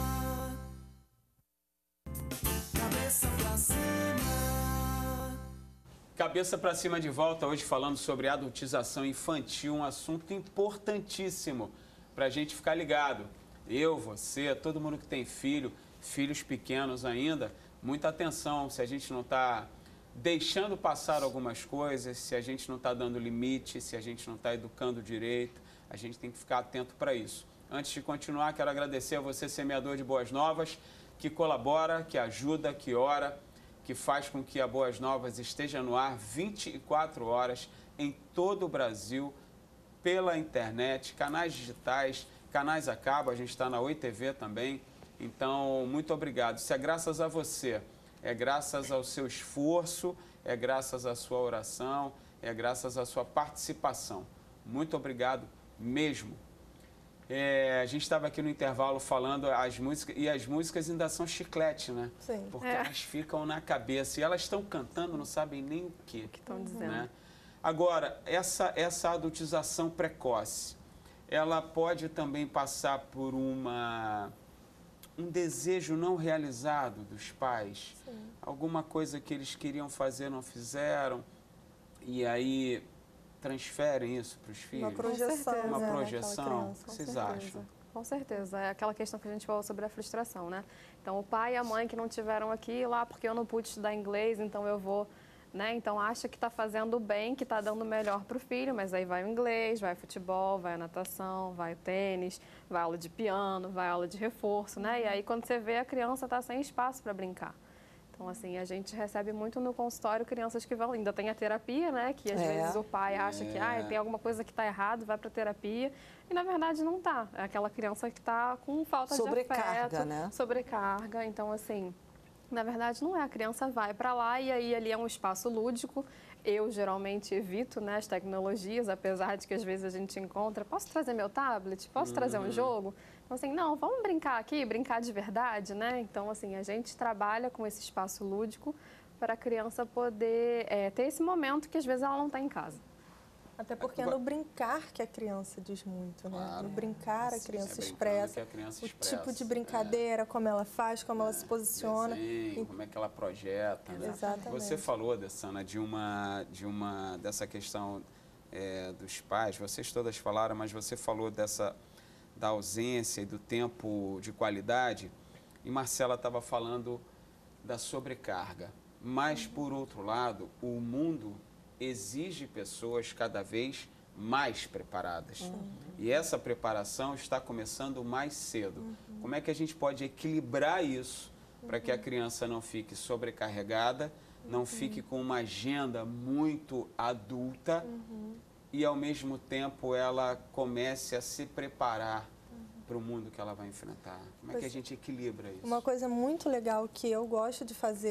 Cabeça pra cima. Cabeça para cima de volta, hoje falando sobre adultização infantil, um assunto importantíssimo para a gente ficar ligado. Eu, você, todo mundo que tem filho, filhos pequenos ainda, muita atenção se a gente não está deixando passar algumas coisas, se a gente não está dando limite, se a gente não está educando direito, a gente tem que ficar atento para isso. Antes de continuar, quero agradecer a você, semeador de Boas Novas, que colabora, que ajuda, que ora, que faz com que a Boas Novas esteja no ar vinte e quatro horas em todo o Brasil, pela internet, canais digitais, canais a cabo, a gente está na Oi T V também. Então, muito obrigado. Isso é graças a você, é graças ao seu esforço, é graças à sua oração, é graças à sua participação. Muito obrigado mesmo. É, a gente estava aqui no intervalo falando as músicas, e as músicas ainda são chiclete, né? Sim. Porque É. elas ficam na cabeça e elas estão cantando, não sabem nem o quê. Que estão dizendo. Né? Agora, essa, essa adultização precoce, ela pode também passar por uma, um desejo não realizado dos pais. Sim. Alguma coisa que eles queriam fazer, não fizeram, e aí transferem isso para os filhos. Uma projeção, certeza. Uma né, naquela projeção. criança. O que vocês certeza. acham? Com certeza. É aquela questão que a gente falou sobre a frustração, né? Então, o pai e a mãe que não tiveram aqui lá porque eu não pude estudar inglês, então eu vou, né? Então, acha que está fazendo bem, que está dando melhor para o filho, mas aí vai o inglês, vai o futebol, vai a natação, vai o tênis, vai aula de piano, vai aula de reforço, né? E aí, quando você vê, a criança está sem espaço para brincar. Então, assim, a gente recebe muito no consultório crianças que vão... Ainda tem a terapia, né? Que às É. vezes o pai acha que ah, tem alguma coisa que está errado, vai para terapia. E, na verdade, não está. É aquela criança que está com falta Sobrecarga, de afeto. né? Sobrecarga. Então, assim, na verdade, não é. A criança vai para lá e aí ali é um espaço lúdico. Eu, geralmente, evito, né, as tecnologias, apesar de que às vezes a gente encontra. Posso trazer meu tablet? Posso trazer um jogo? Então, assim, não, vamos brincar aqui, brincar de verdade, né? Então, assim, a gente trabalha com esse espaço lúdico para a criança poder é, ter esse momento que às vezes ela não está em casa. Até porque é no brincar que a criança diz muito, né? Claro. No brincar a Sim, criança é brincando expressa que a criança o expressa, tipo de é. brincadeira, como ela faz, como ela se posiciona. Desenho, como é que ela projeta, né? Exatamente. Você falou, Dessana, de uma, de uma, dessa questão é, dos pais, vocês todas falaram, mas você falou dessa, da ausência e do tempo de qualidade, e Marcela estava falando da sobrecarga. Mas, por outro lado, o mundo exige pessoas cada vez mais preparadas. Uhum. E essa preparação está começando mais cedo. Uhum. Como é que a gente pode equilibrar isso para que a criança não fique sobrecarregada, não uhum. fique com uma agenda muito adulta uhum. e, ao mesmo tempo, ela comece a se preparar uhum. para o mundo que ela vai enfrentar? Como é que a gente equilibra isso? Uma coisa muito legal que eu gosto de fazer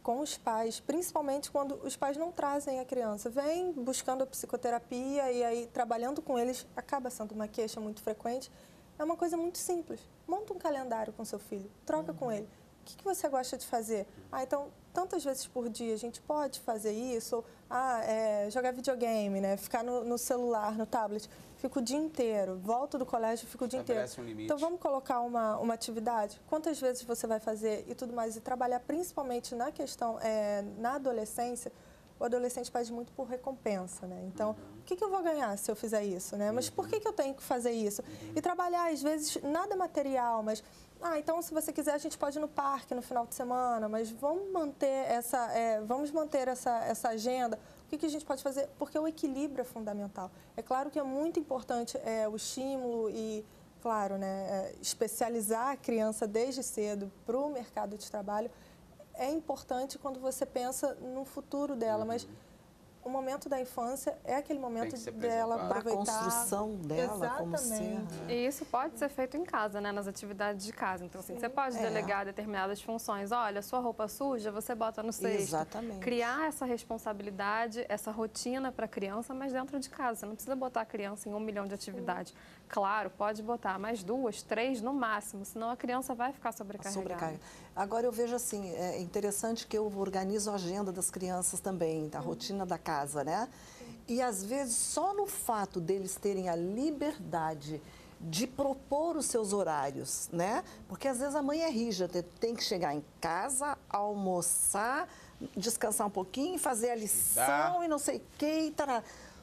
com os pais, principalmente quando os pais não trazem a criança. Vem buscando a psicoterapia e aí trabalhando com eles, acaba sendo uma queixa muito frequente. É uma coisa muito simples. Monta um calendário com seu filho, troca uhum. com ele. O que, que você gosta de fazer? Ah, então, tantas vezes por dia a gente pode fazer isso. Ou, ah, é, jogar videogame, né? Ficar no, no celular, no tablet. Fico o dia inteiro. Volto do colégio, fico o dia inteiro. Um limite. Então, vamos colocar uma, uma atividade? Quantas vezes você vai fazer e tudo mais? E trabalhar principalmente na questão, é, na adolescência. O adolescente pede muito por recompensa, né? Então, uhum. o que, que eu vou ganhar se eu fizer isso, né? Mas por que, que eu tenho que fazer isso? Uhum. E trabalhar, às vezes, nada material, mas... Ah, então, se você quiser, a gente pode ir no parque no final de semana, mas vamos manter essa, é, vamos manter essa, essa agenda. O que, que a gente pode fazer? Porque o equilíbrio é fundamental. É claro que é muito importante é, o estímulo e, claro, né, é, especializar a criança desde cedo para o mercado de trabalho. É importante quando você pensa no futuro dela, uhum. mas o momento da infância é aquele momento dela aproveitar. Da construção dela. Exatamente. Como ser. E isso pode ser feito em casa, né? Nas atividades de casa. Então, assim, você pode é. delegar determinadas funções. Olha, sua roupa suja, você bota no cesto. Exatamente. Criar essa responsabilidade, essa rotina para a criança, mas dentro de casa. Você não precisa botar a criança em um milhão de atividades. Sim. Claro, pode botar mais duas, três no máximo, senão a criança vai ficar sobrecarregada. Sobrecarga. Agora, eu vejo assim, é interessante que eu organizo a agenda das crianças também, a hum. rotina da casa, né? E, às vezes, só no fato deles terem a liberdade de propor os seus horários, né? Porque, às vezes, a mãe é rígida, tem que chegar em casa, almoçar, descansar um pouquinho, fazer a lição e não sei o quê e tal.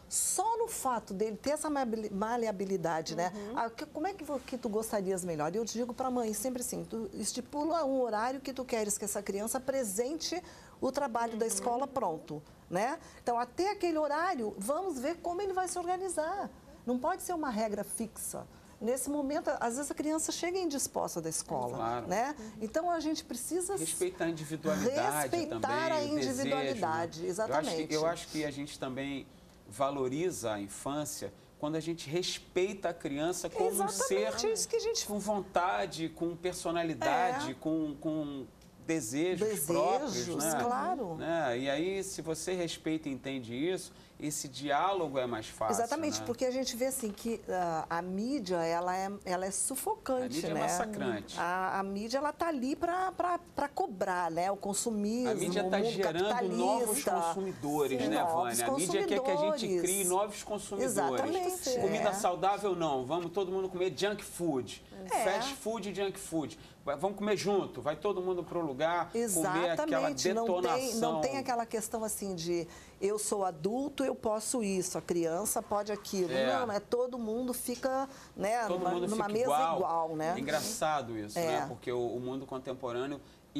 Só no fato dele ter essa maleabilidade, uhum. né? Ah, que, como é que, que tu gostarias melhor? Eu digo para a mãe sempre assim, tu estipula um horário que tu queres que essa criança apresente o trabalho uhum. da escola pronto, né? Então, até aquele horário, vamos ver como ele vai se organizar. Não pode ser uma regra fixa. Nesse momento, às vezes a criança chega indisposta da escola, claro. né? Então, a gente precisa... Respeitar a individualidade respeitar também, a individualidade, desejo, né? exatamente. Eu acho, que, eu acho que a gente também valoriza a infância quando a gente respeita a criança como exatamente, um ser isso que a gente... com vontade, com personalidade, é. com... com desejos, desejos próprios, né? Claro. Né? E aí, se você respeita e entende isso, esse diálogo é mais fácil. Exatamente, né? porque a gente vê assim que uh, a mídia, ela é, ela é sufocante, a mídia né? é massacrante. A, a mídia, ela tá ali para cobrar, né? O consumismo, a mídia está gerando novos consumidores, Sim, né, Vânia? A mídia quer que a gente crie novos consumidores. Exatamente. Comida é. saudável, não. Vamos todo mundo comer junk food. É. Fast food e junk food. Vamos comer junto, vai todo mundo para o lugar, Exatamente. comer aquela detonação. Não tem, não tem aquela questão assim de eu sou adulto, eu posso isso, a criança pode aquilo. É. Não, é todo mundo fica né, todo numa, mundo numa fica mesa igual. igual, né? É engraçado isso, é. né? Porque o, o mundo contemporâneo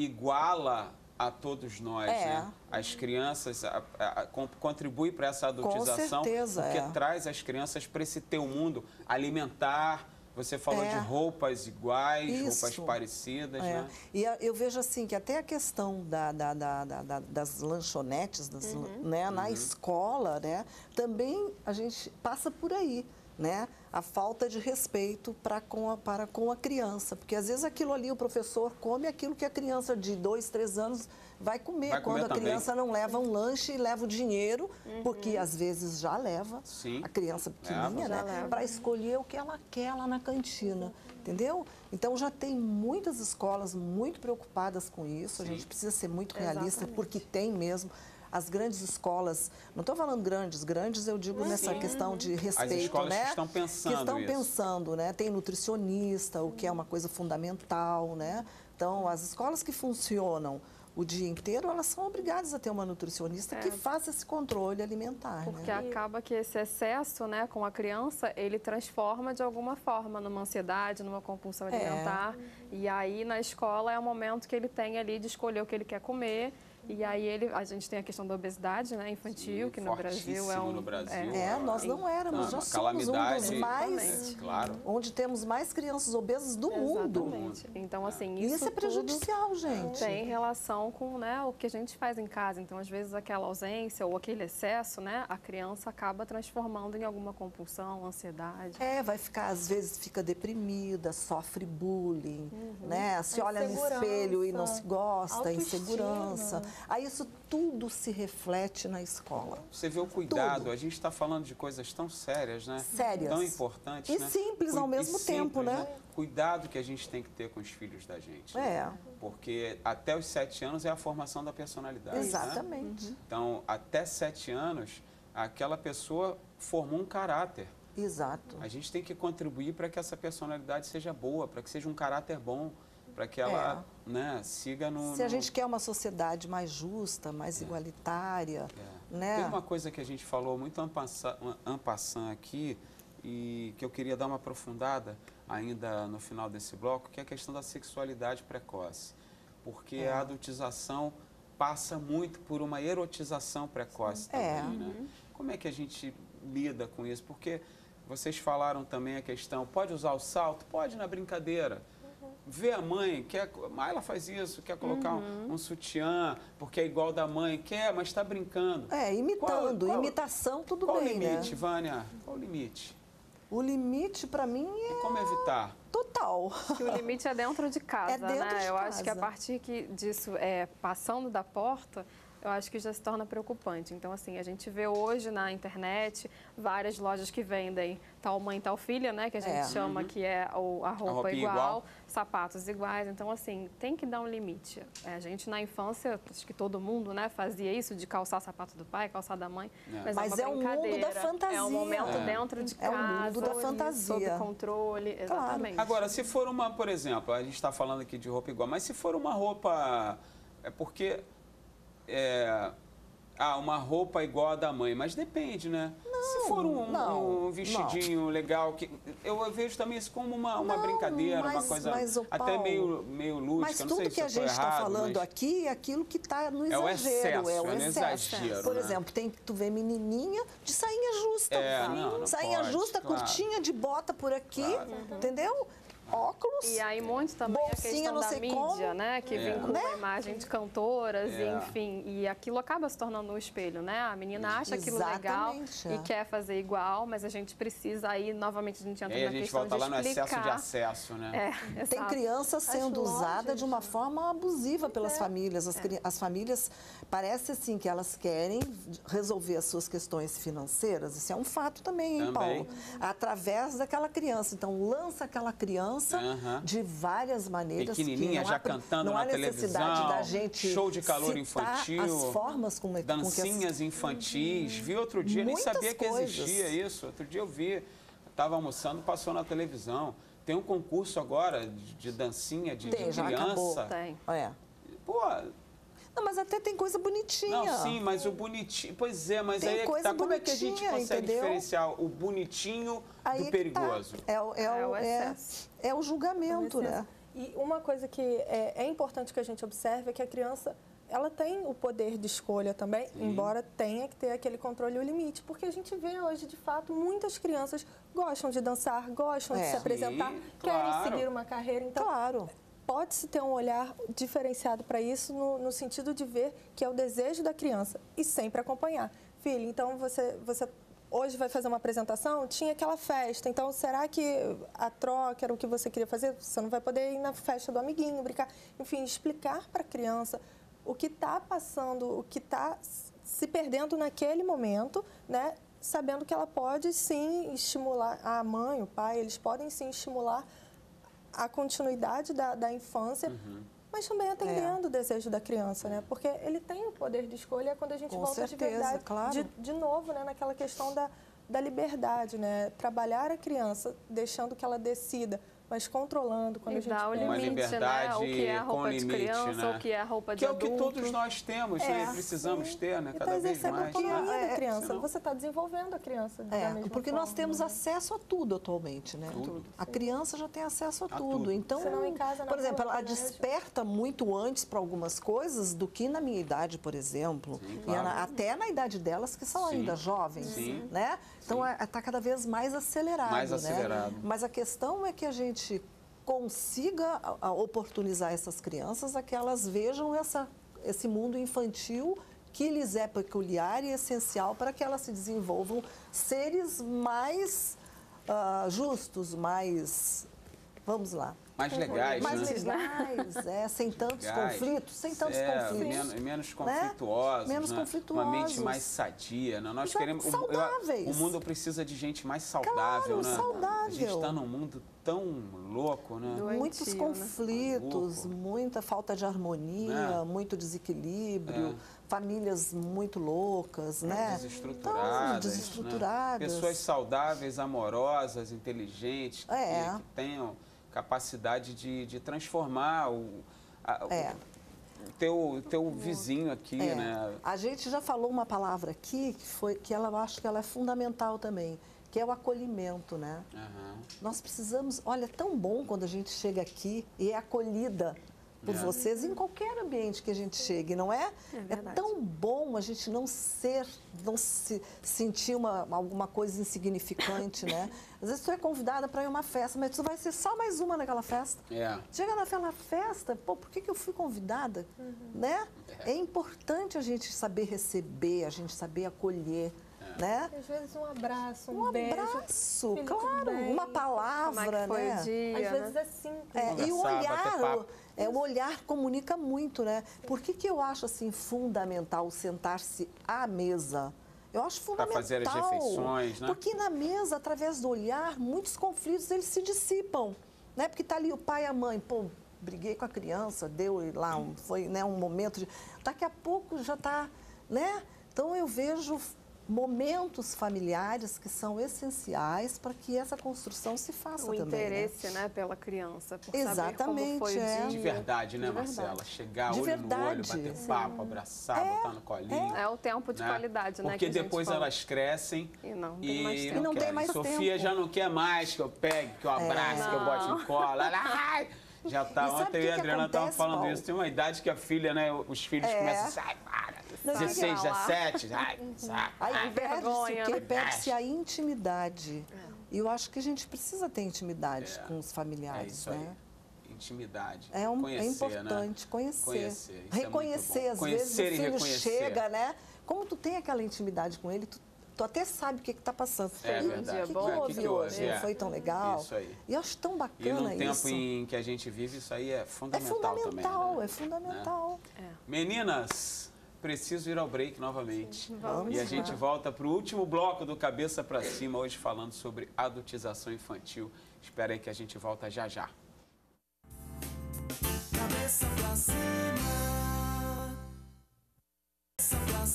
iguala a todos nós, é. né? As crianças a, a, a, contribuem para essa adultização, Com certeza, porque é. traz as crianças para esse teu mundo alimentar. Você falou é. de roupas iguais, Isso. roupas parecidas, é. né? E eu vejo assim que até a questão da, da, da, da, das lanchonetes das, uhum. né, uhum. na escola, né, também a gente passa por aí. Né? A falta de respeito pra com a, para com a criança. Porque, às vezes, aquilo ali, o professor come aquilo que a criança de dois, três anos vai comer. Vai comer quando a também. criança não leva um lanche e leva o dinheiro, uhum. porque, às vezes, já leva Sim. a criança pequenininha, leva. né? Para escolher o que ela quer lá na cantina. Entendeu? Então, já tem muitas escolas muito preocupadas com isso. Sim. A gente precisa ser muito realista, Exatamente. porque tem mesmo. As grandes escolas, não estou falando grandes, grandes eu digo Sim. nessa questão de respeito, As escolas né? que estão pensando que estão isso. pensando, né? Tem nutricionista, o que é uma coisa fundamental, né? Então, as escolas que funcionam o dia inteiro, elas são obrigadas a ter uma nutricionista é. que faça esse controle alimentar. Porque né? acaba que esse excesso, né, com a criança, ele transforma de alguma forma numa ansiedade, numa compulsão alimentar. É. E aí, na escola, é o momento que ele tem ali de escolher o que ele quer comer. E aí ele, a gente tem a questão da obesidade, né, infantil, Sim, que no Brasil é um... no Brasil, é, é, nós não éramos, já somos um dos mais... É, claro. Onde temos mais crianças obesas do mundo. Exatamente. Então, assim, isso, isso é prejudicial, gente. Tem relação com, né, o que a gente faz em casa. Então, às vezes, aquela ausência ou aquele excesso, né, a criança acaba transformando em alguma compulsão, ansiedade. É, vai ficar, às vezes, fica deprimida, sofre bullying, uhum. né? Se olha no espelho e não se gosta, insegurança. Aí isso tudo se reflete na escola. Você vê o cuidado, Tudo. a gente está falando de coisas tão sérias, né? Sérias. Tão importantes, E né? simples ao Cui- mesmo e tempo, simples, né? Cuidado que a gente tem que ter com os filhos da gente. né? É. Porque até os sete anos é a formação da personalidade. né? Exatamente. Então, até sete anos, aquela pessoa formou um caráter. Exato. A gente tem que contribuir para que essa personalidade seja boa, para que seja um caráter bom, para que ela né, siga no... Se a no- gente quer uma sociedade mais justa, mais igualitária, É. né? Tem uma coisa que a gente falou muito en passant aqui e que eu queria dar uma aprofundada ainda no final desse bloco, que é a questão da sexualidade precoce. Porque É. a adultização passa muito por uma erotização precoce É. também, né? Como é que a gente lida com isso? Porque vocês falaram também a questão, pode usar o salto? Pode na brincadeira. Vê a mãe, quer, ah, ela faz isso, quer colocar um, um sutiã, porque é igual da mãe, quer, mas está brincando. É, imitando, Qual- qual- imitação, tudo Qual o bem, limite, né? Vânia? Qual o limite? O limite, para mim, E é como evitar? total. Que o limite é dentro de casa, É dentro né? de Eu acho que a casa. partir que disso, é, passando da porta, eu acho que já se torna preocupante. Então, assim, a gente vê hoje na internet várias lojas que vendem tal mãe, tal filha, né? Que a gente É. chama que é o- a roupa roupinha igual, igual. sapatos iguais. Então, assim, tem que dar um limite. É, a gente, na infância, acho que todo mundo, né, fazia isso de calçar sapato do pai, calçar da mãe. É. Mas, Mas é, é uma o mundo da brincadeira, fantasia. É um momento É. dentro de É o casa. mundo da fantasia. Sob controle, exatamente. Agora, se for uma, por exemplo, a gente está falando aqui de roupa igual, mas se for uma roupa, é porque, é, ah, uma roupa igual a da mãe, mas depende, né? se for um, não, um vestidinho legal, que eu vejo também isso como uma, uma Não, brincadeira, uma mas- coisa mas, ô, até Paulo, meio, meio lúdica, Mas não tudo sei que se a eu tô gente está errado, falando mas... aqui é aquilo que está no É o exagero. excesso, é o é no excesso. exagero, Por né? exemplo, tem que tu ver menininha de sainha justa. É, não, não sainha pode, justa, claro. curtinha de bota por aqui, entendeu? Óculos. E aí muito também a bolsinha, questão não da sei mídia, como. né? Que É. vincula Né? a imagem de cantoras, É. e, enfim. E aquilo acaba se tornando um espelho, né? A menina acha aquilo legal Exatamente, e é. quer fazer igual, mas a gente precisa aí, novamente, a gente E entra aí a na gente questão volta de lá no explicar. excesso de acesso, né? É, Tem exato. criança sendo As usada lojas, de uma forma abusiva pelas é. famílias. As, cri- as famílias, parece assim que elas querem resolver as suas questões financeiras. Isso é um fato também, hein, Também. Paulo? Através daquela criança. Então, lança aquela criança Aham. de várias maneiras. Pequenininha, que não já há, pre- cantando não na há necessidade televisão, da gente show de calor citar infantil, as formas como, é- com que as- Dancinhas infantis. Vi outro dia, nem Muitas sabia que coisas. existia isso. Outro dia eu vi, estava almoçando, passou na televisão. Tem um concurso agora de, de dancinha de, Tem, de já criança. acabou. Tem. É. Pô, Não, mas até tem coisa bonitinha. não, sim, mas o bonitinho. Pois é, mas Tem aí é que coisa tá. Como é que a gente bonitinha, consegue entendeu? diferenciar o bonitinho Aí do é que tá. perigoso? É, o- é, É o, o é, excesso. é o julgamento, né? E uma coisa que é, é importante que a gente observe é que a criança, ela tem o poder de escolha também, embora tenha que ter aquele controle e o limite. Porque a gente vê hoje, de fato, muitas crianças gostam de dançar, gostam de É. se apresentar, Sim, querem claro. seguir uma carreira. Então, Claro. pode-se ter um olhar diferenciado para isso no, no sentido de ver que é o desejo da criança e sempre acompanhar. Filho, então você, você hoje vai fazer uma apresentação, tinha aquela festa, então será que a troca era o que você queria fazer? Você não vai poder ir na festa do amiguinho, brincar. Enfim, explicar para a criança o que está passando, o que está se perdendo naquele momento, né? Sabendo que ela pode sim estimular, a mãe, o pai, eles podem sim estimular a continuidade da, da infância, Uhum. mas também atendendo o desejo da criança, né? Porque ele tem o poder de escolha é quando a gente Com volta de certeza, verdade, claro. de, de novo, né? Naquela questão da, da liberdade, né? Trabalhar a criança, deixando que ela decida, mas controlando quando E a gente dá o pensa. Uma limite, né? liberdade O que é a com roupa de limite, criança, né? o que é a roupa de Que é o que adulto. todos nós temos, É, né? Precisamos sim. ter, né? E Cada tá vez exercendo a mais. autonomia né? da criança. Senão- Você está desenvolvendo a criança da É, mesma porque nós forma, temos né? acesso a tudo atualmente, né? Tudo. A criança já tem acesso a, A tudo. tudo. Então, Senão em casa, na por exemplo, rua, ela no colégio. desperta muito antes para algumas coisas do que na minha idade, por exemplo. Sim, E claro. na- até na idade delas, que são Sim. ainda jovens, Sim. né? Então, está cada vez mais acelerado, Mais né? acelerado. Mas a questão é que a gente consiga a- a oportunizar essas crianças a que elas vejam essa, esse mundo infantil que lhes é peculiar e essencial para que elas se desenvolvam seres mais ah, justos, mais, vamos lá, mais legais, mais né? legais, é, sem tantos Legais. conflitos, sem tantos É, conflitos. menos, menos conflituosos, Menos né? conflituosos. Uma mente mais sadia, né? Nós Exato, queremos... o- saudáveis. O, mundo precisa de gente mais saudável, Claro, né? saudável. A gente está num mundo tão louco, né? Doentio, Muitos né? conflitos, Louco. muita falta de harmonia, É. muito desequilíbrio, É. famílias muito loucas, né? Desestruturadas, Então, desestruturadas. né? Pessoas saudáveis, amorosas, inteligentes, que, É. que tenham capacidade de, de transformar o, a- o- É. o teu, teu vizinho aqui, É. né? A gente já falou uma palavra aqui que foi que ela eu acho que ela é fundamental também, que é o acolhimento, né? Aham. Nós precisamos, olha, é tão bom quando a gente chega aqui e é acolhida por É. vocês em qualquer ambiente que a gente chegue, não é? É É verdade. tão bom a gente não ser, não se sentir uma, alguma coisa insignificante, né? Às vezes tu é convidada para ir a uma festa, mas tu vai ser só mais uma naquela festa. É. Chega naquela festa, pô, por que, que eu fui convidada? Né? É importante a gente saber receber, a gente saber acolher, né? Às vezes um abraço, um, Um beijo. abraço, Filho, tudo claro, bem? uma Como é palavra, que foi né? o dia, Às né? vezes é simples. É, e o Conversar, olhar, bater papo. o, é, o olhar comunica muito, né? Por que, que eu acho assim fundamental sentar-se à mesa? Eu acho Pra fundamental. fazer as refeições, né? Porque na mesa, através do olhar, muitos conflitos eles se dissipam, né? Porque tá ali o pai e a mãe, pô, briguei com a criança, deu lá, um, foi né, um momento de... Daqui a pouco já tá, né? Então eu vejo momentos familiares que são essenciais para que essa construção se faça O também. né? interesse, né, pela criança, por Exatamente, saber como foi é. o De dia. verdade, né, De verdade. Marcela? Chegar De olho no olho, verdade. bater papo, abraçar, botar no colinho. É o tempo de né? qualidade, né, Porque que a gente depois falou. elas crescem E não tem mais e tempo. E não tem querem. mais Sofia tempo. já não quer mais que eu pegue, que eu abrace, que eu bote no colo. Ela, ai, já tá. E sabe Ontem o eu que e a que Adriana estavam acontece, falando Paulo? isso. Tem uma idade que a filha, né, os filhos É. começam a sai, para. Não, dezesseis, fica lá. dezessete, ai, saco. Aí ai. perde-se vergonha, o quê? né? Perde-se a intimidade. E eu acho que a gente precisa ter intimidade É. com os É familiares, isso aí. né? Intimidade. É, um, conhecer, é importante né? conhecer. Conhecer, isso é muito reconhecer, bom. às Conhecer vezes e o filho reconhecer. chega, né? Como tu tem aquela intimidade com ele, tu, tu até sabe o que está passando. É Ih, verdade. O que, que É, o que houve que hoje? houve, Não é. foi tão legal? Isso aí. E eu acho tão E bacana num tempo isso. em que a gente vive, isso aí é É fundamental, fundamental, também. né? é fundamental. Meninas, preciso ir ao break novamente. Vamos E a lá. gente volta para o último bloco do Cabeça para Cima, hoje falando sobre adultização infantil. Espera aí que a gente volta já já. Cabeça pra cima. Cabeça pra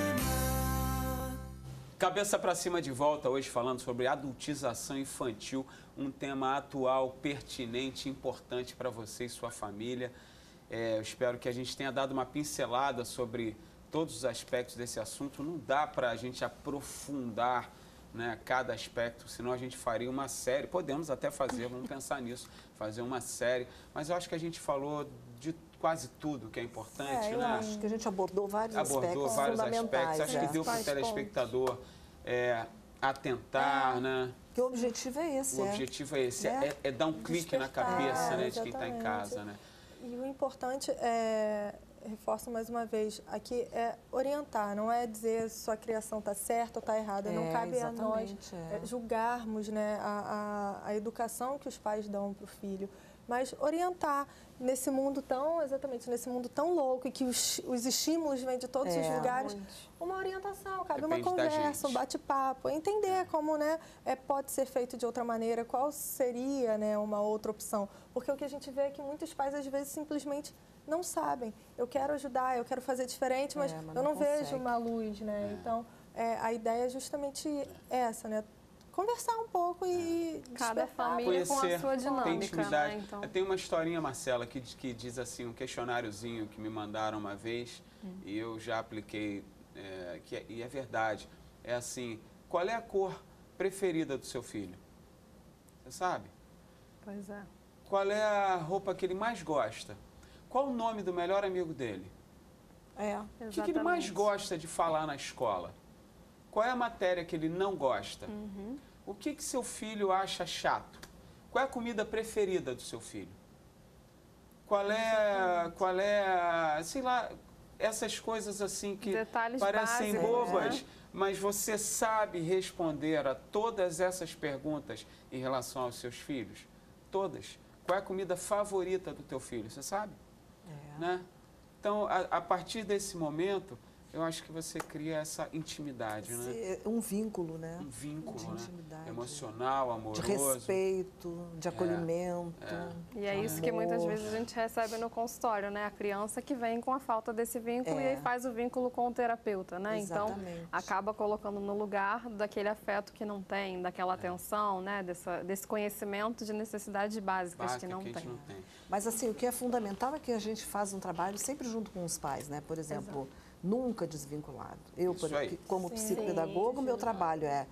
cima. Cabeça para Cima de volta, hoje falando sobre adultização infantil, um tema atual, pertinente, importante para você e sua família. É, eu espero que a gente tenha dado uma pincelada sobre todos os aspectos desse assunto. Não dá para a gente aprofundar, né, cada aspecto, senão a gente faria uma série. Podemos até fazer, vamos pensar nisso, fazer uma série. Mas eu acho que a gente falou de quase tudo que é importante, É, eu né? acho que a gente abordou vários Abordou aspectos vários fundamentais. aspectos. Acho é. que deu para o Principais telespectador é, atentar, né? Que o objetivo é esse, O é. objetivo é esse, É. é, é dar um clique na Despertar, cabeça, né, de quem está em exatamente. casa, né? E o importante é, reforço mais uma vez, aqui é orientar, não é dizer se sua criação está certa ou está errada. Não É, cabe a nós exatamente, é. é, julgarmos, né, a, a, a educação que os pais dão para o filho, mas orientar nesse mundo tão, exatamente, nesse mundo tão louco e que os, os estímulos vêm de todos É, os lugares, muitos. uma orientação, cabe Depende uma da conversa, um gente. bate-papo, entender como, né, é, pode ser feito de outra maneira, qual seria, né, uma outra opção. Porque o que a gente vê é que muitos pais, às vezes, simplesmente não sabem. Eu quero ajudar, eu quero fazer diferente, mas, É, mas eu não não vejo consegue. uma luz, né? Então, é, a ideia é justamente essa, né? Conversar um pouco e Cada despertar. família com a Conhecer, sua ter dinâmica, intimidade. né? Então, Tem uma historinha, Marcela, que, diz- que diz assim, um questionáriozinho que me mandaram uma vez e eu já apliquei, é, que é- e é verdade. É assim, qual é a cor preferida do seu filho? Você sabe? pois é. Qual é a roupa que ele mais gosta? Qual o nome do melhor amigo dele? É. O que, que ele mais Exatamente. gosta de falar na escola? Qual é a matéria que ele não gosta? O que, que seu filho acha chato? Qual é a comida preferida do seu filho? Qual é, qual é, a- sei lá, essas coisas assim que Detalhes parecem básicos, bobas, né? mas você sabe responder a todas essas perguntas em relação aos seus filhos? Todas. Qual é a comida favorita do teu filho? Você sabe? É. Né? Então, a, a partir desse momento, eu acho que você cria essa intimidade, né? Esse- um vínculo, né? Um vínculo, de né? intimidade, Emocional, amoroso. de respeito, de acolhimento. é. E é isso que muitas vezes a gente recebe no consultório, né? A criança que vem com a falta desse vínculo É. e aí faz o vínculo com o terapeuta, né? Exatamente. Então, acaba colocando no lugar daquele afeto que não tem, daquela atenção, né? Dessa, desse conhecimento de necessidades básicas Básica que não que a gente tem. não tem. Mas assim, o que é fundamental é que a gente faz um trabalho sempre junto com os pais, né? Por exemplo, nunca desvinculado. Eu, por, Isso aí. como Sim. psicopedagogo, meu trabalho é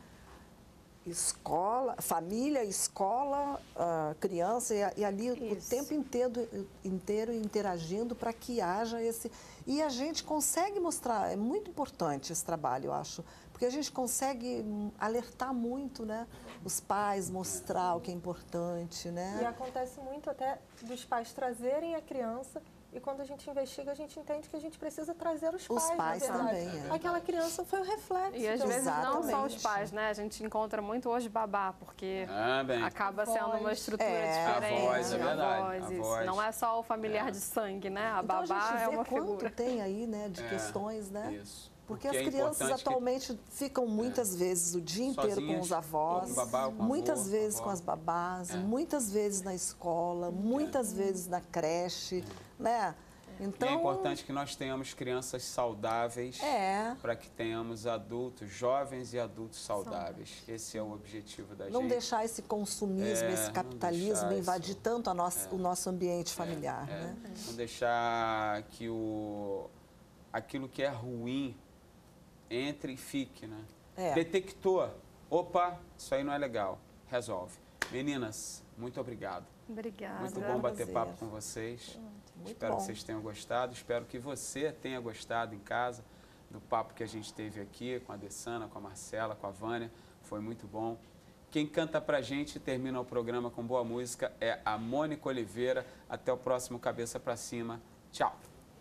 escola, família, escola, ah, criança, e, e ali o Isso. tempo inteiro, inteiro interagindo para que haja esse... E a gente consegue mostrar, é muito importante esse trabalho, eu acho, porque a gente consegue hum, alertar muito, né? Os pais, mostrar o que é importante, E né? acontece muito até dos pais trazerem a criança e quando a gente investiga, a gente entende que a gente precisa trazer os Os pais, pais na verdade. também, é. Aquela criança foi o reflexo. E às que eu- vezes não só os Exatamente. pais, né? A gente encontra muito hoje babá, porque Também. acaba A sendo uma voz. estrutura É, diferente. a voz, é verdade, A voz, a isso. voz. Não é só o familiar É. de sangue, né? A Então a babá gente é vê uma quanto figura. tem aí, né, de É, questões, né? Isso. Porque O que as é crianças importante que- atualmente ficam muitas vezes o dia inteiro com Sozinhas, os avós, ou com babá, ou com muitas avô, vezes avó. com as babás, É. muitas vezes na escola, muitas vezes na creche, né? Então, E é importante que nós tenhamos crianças saudáveis é, para que tenhamos adultos, jovens e adultos saudáveis. Esse é o objetivo da não gente. deixar esse consumismo, É, esse não capitalismo deixar invadir isso. tanto a nossa, o nosso ambiente familiar, É, né? Não deixar que o, aquilo que é ruim entre e fique, né? É. Detectou. Opa, isso aí não é legal. Resolve. Meninas, muito obrigado. Obrigada. Muito é bom um bater prazer. papo com vocês. Muito Espero bom. que vocês tenham gostado. Espero que você tenha gostado em casa do papo que a gente teve aqui com a Dessana, com a Marcela, com a Vânia. Foi muito bom. Quem canta pra gente e termina o programa com boa música é a Mônica Oliveira. Até o próximo Cabeça Pra Cima. Tchau.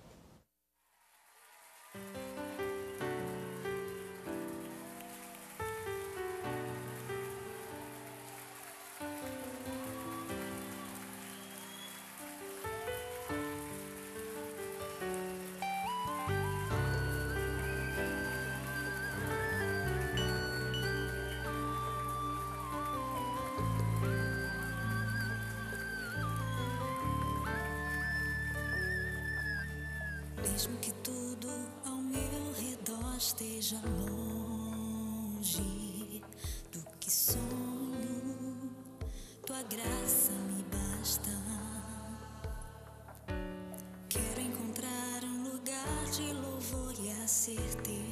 Mesmo que tudo ao meu redor esteja longe do que sonho, tua graça me basta. Quero encontrar um lugar de louvor e a certeza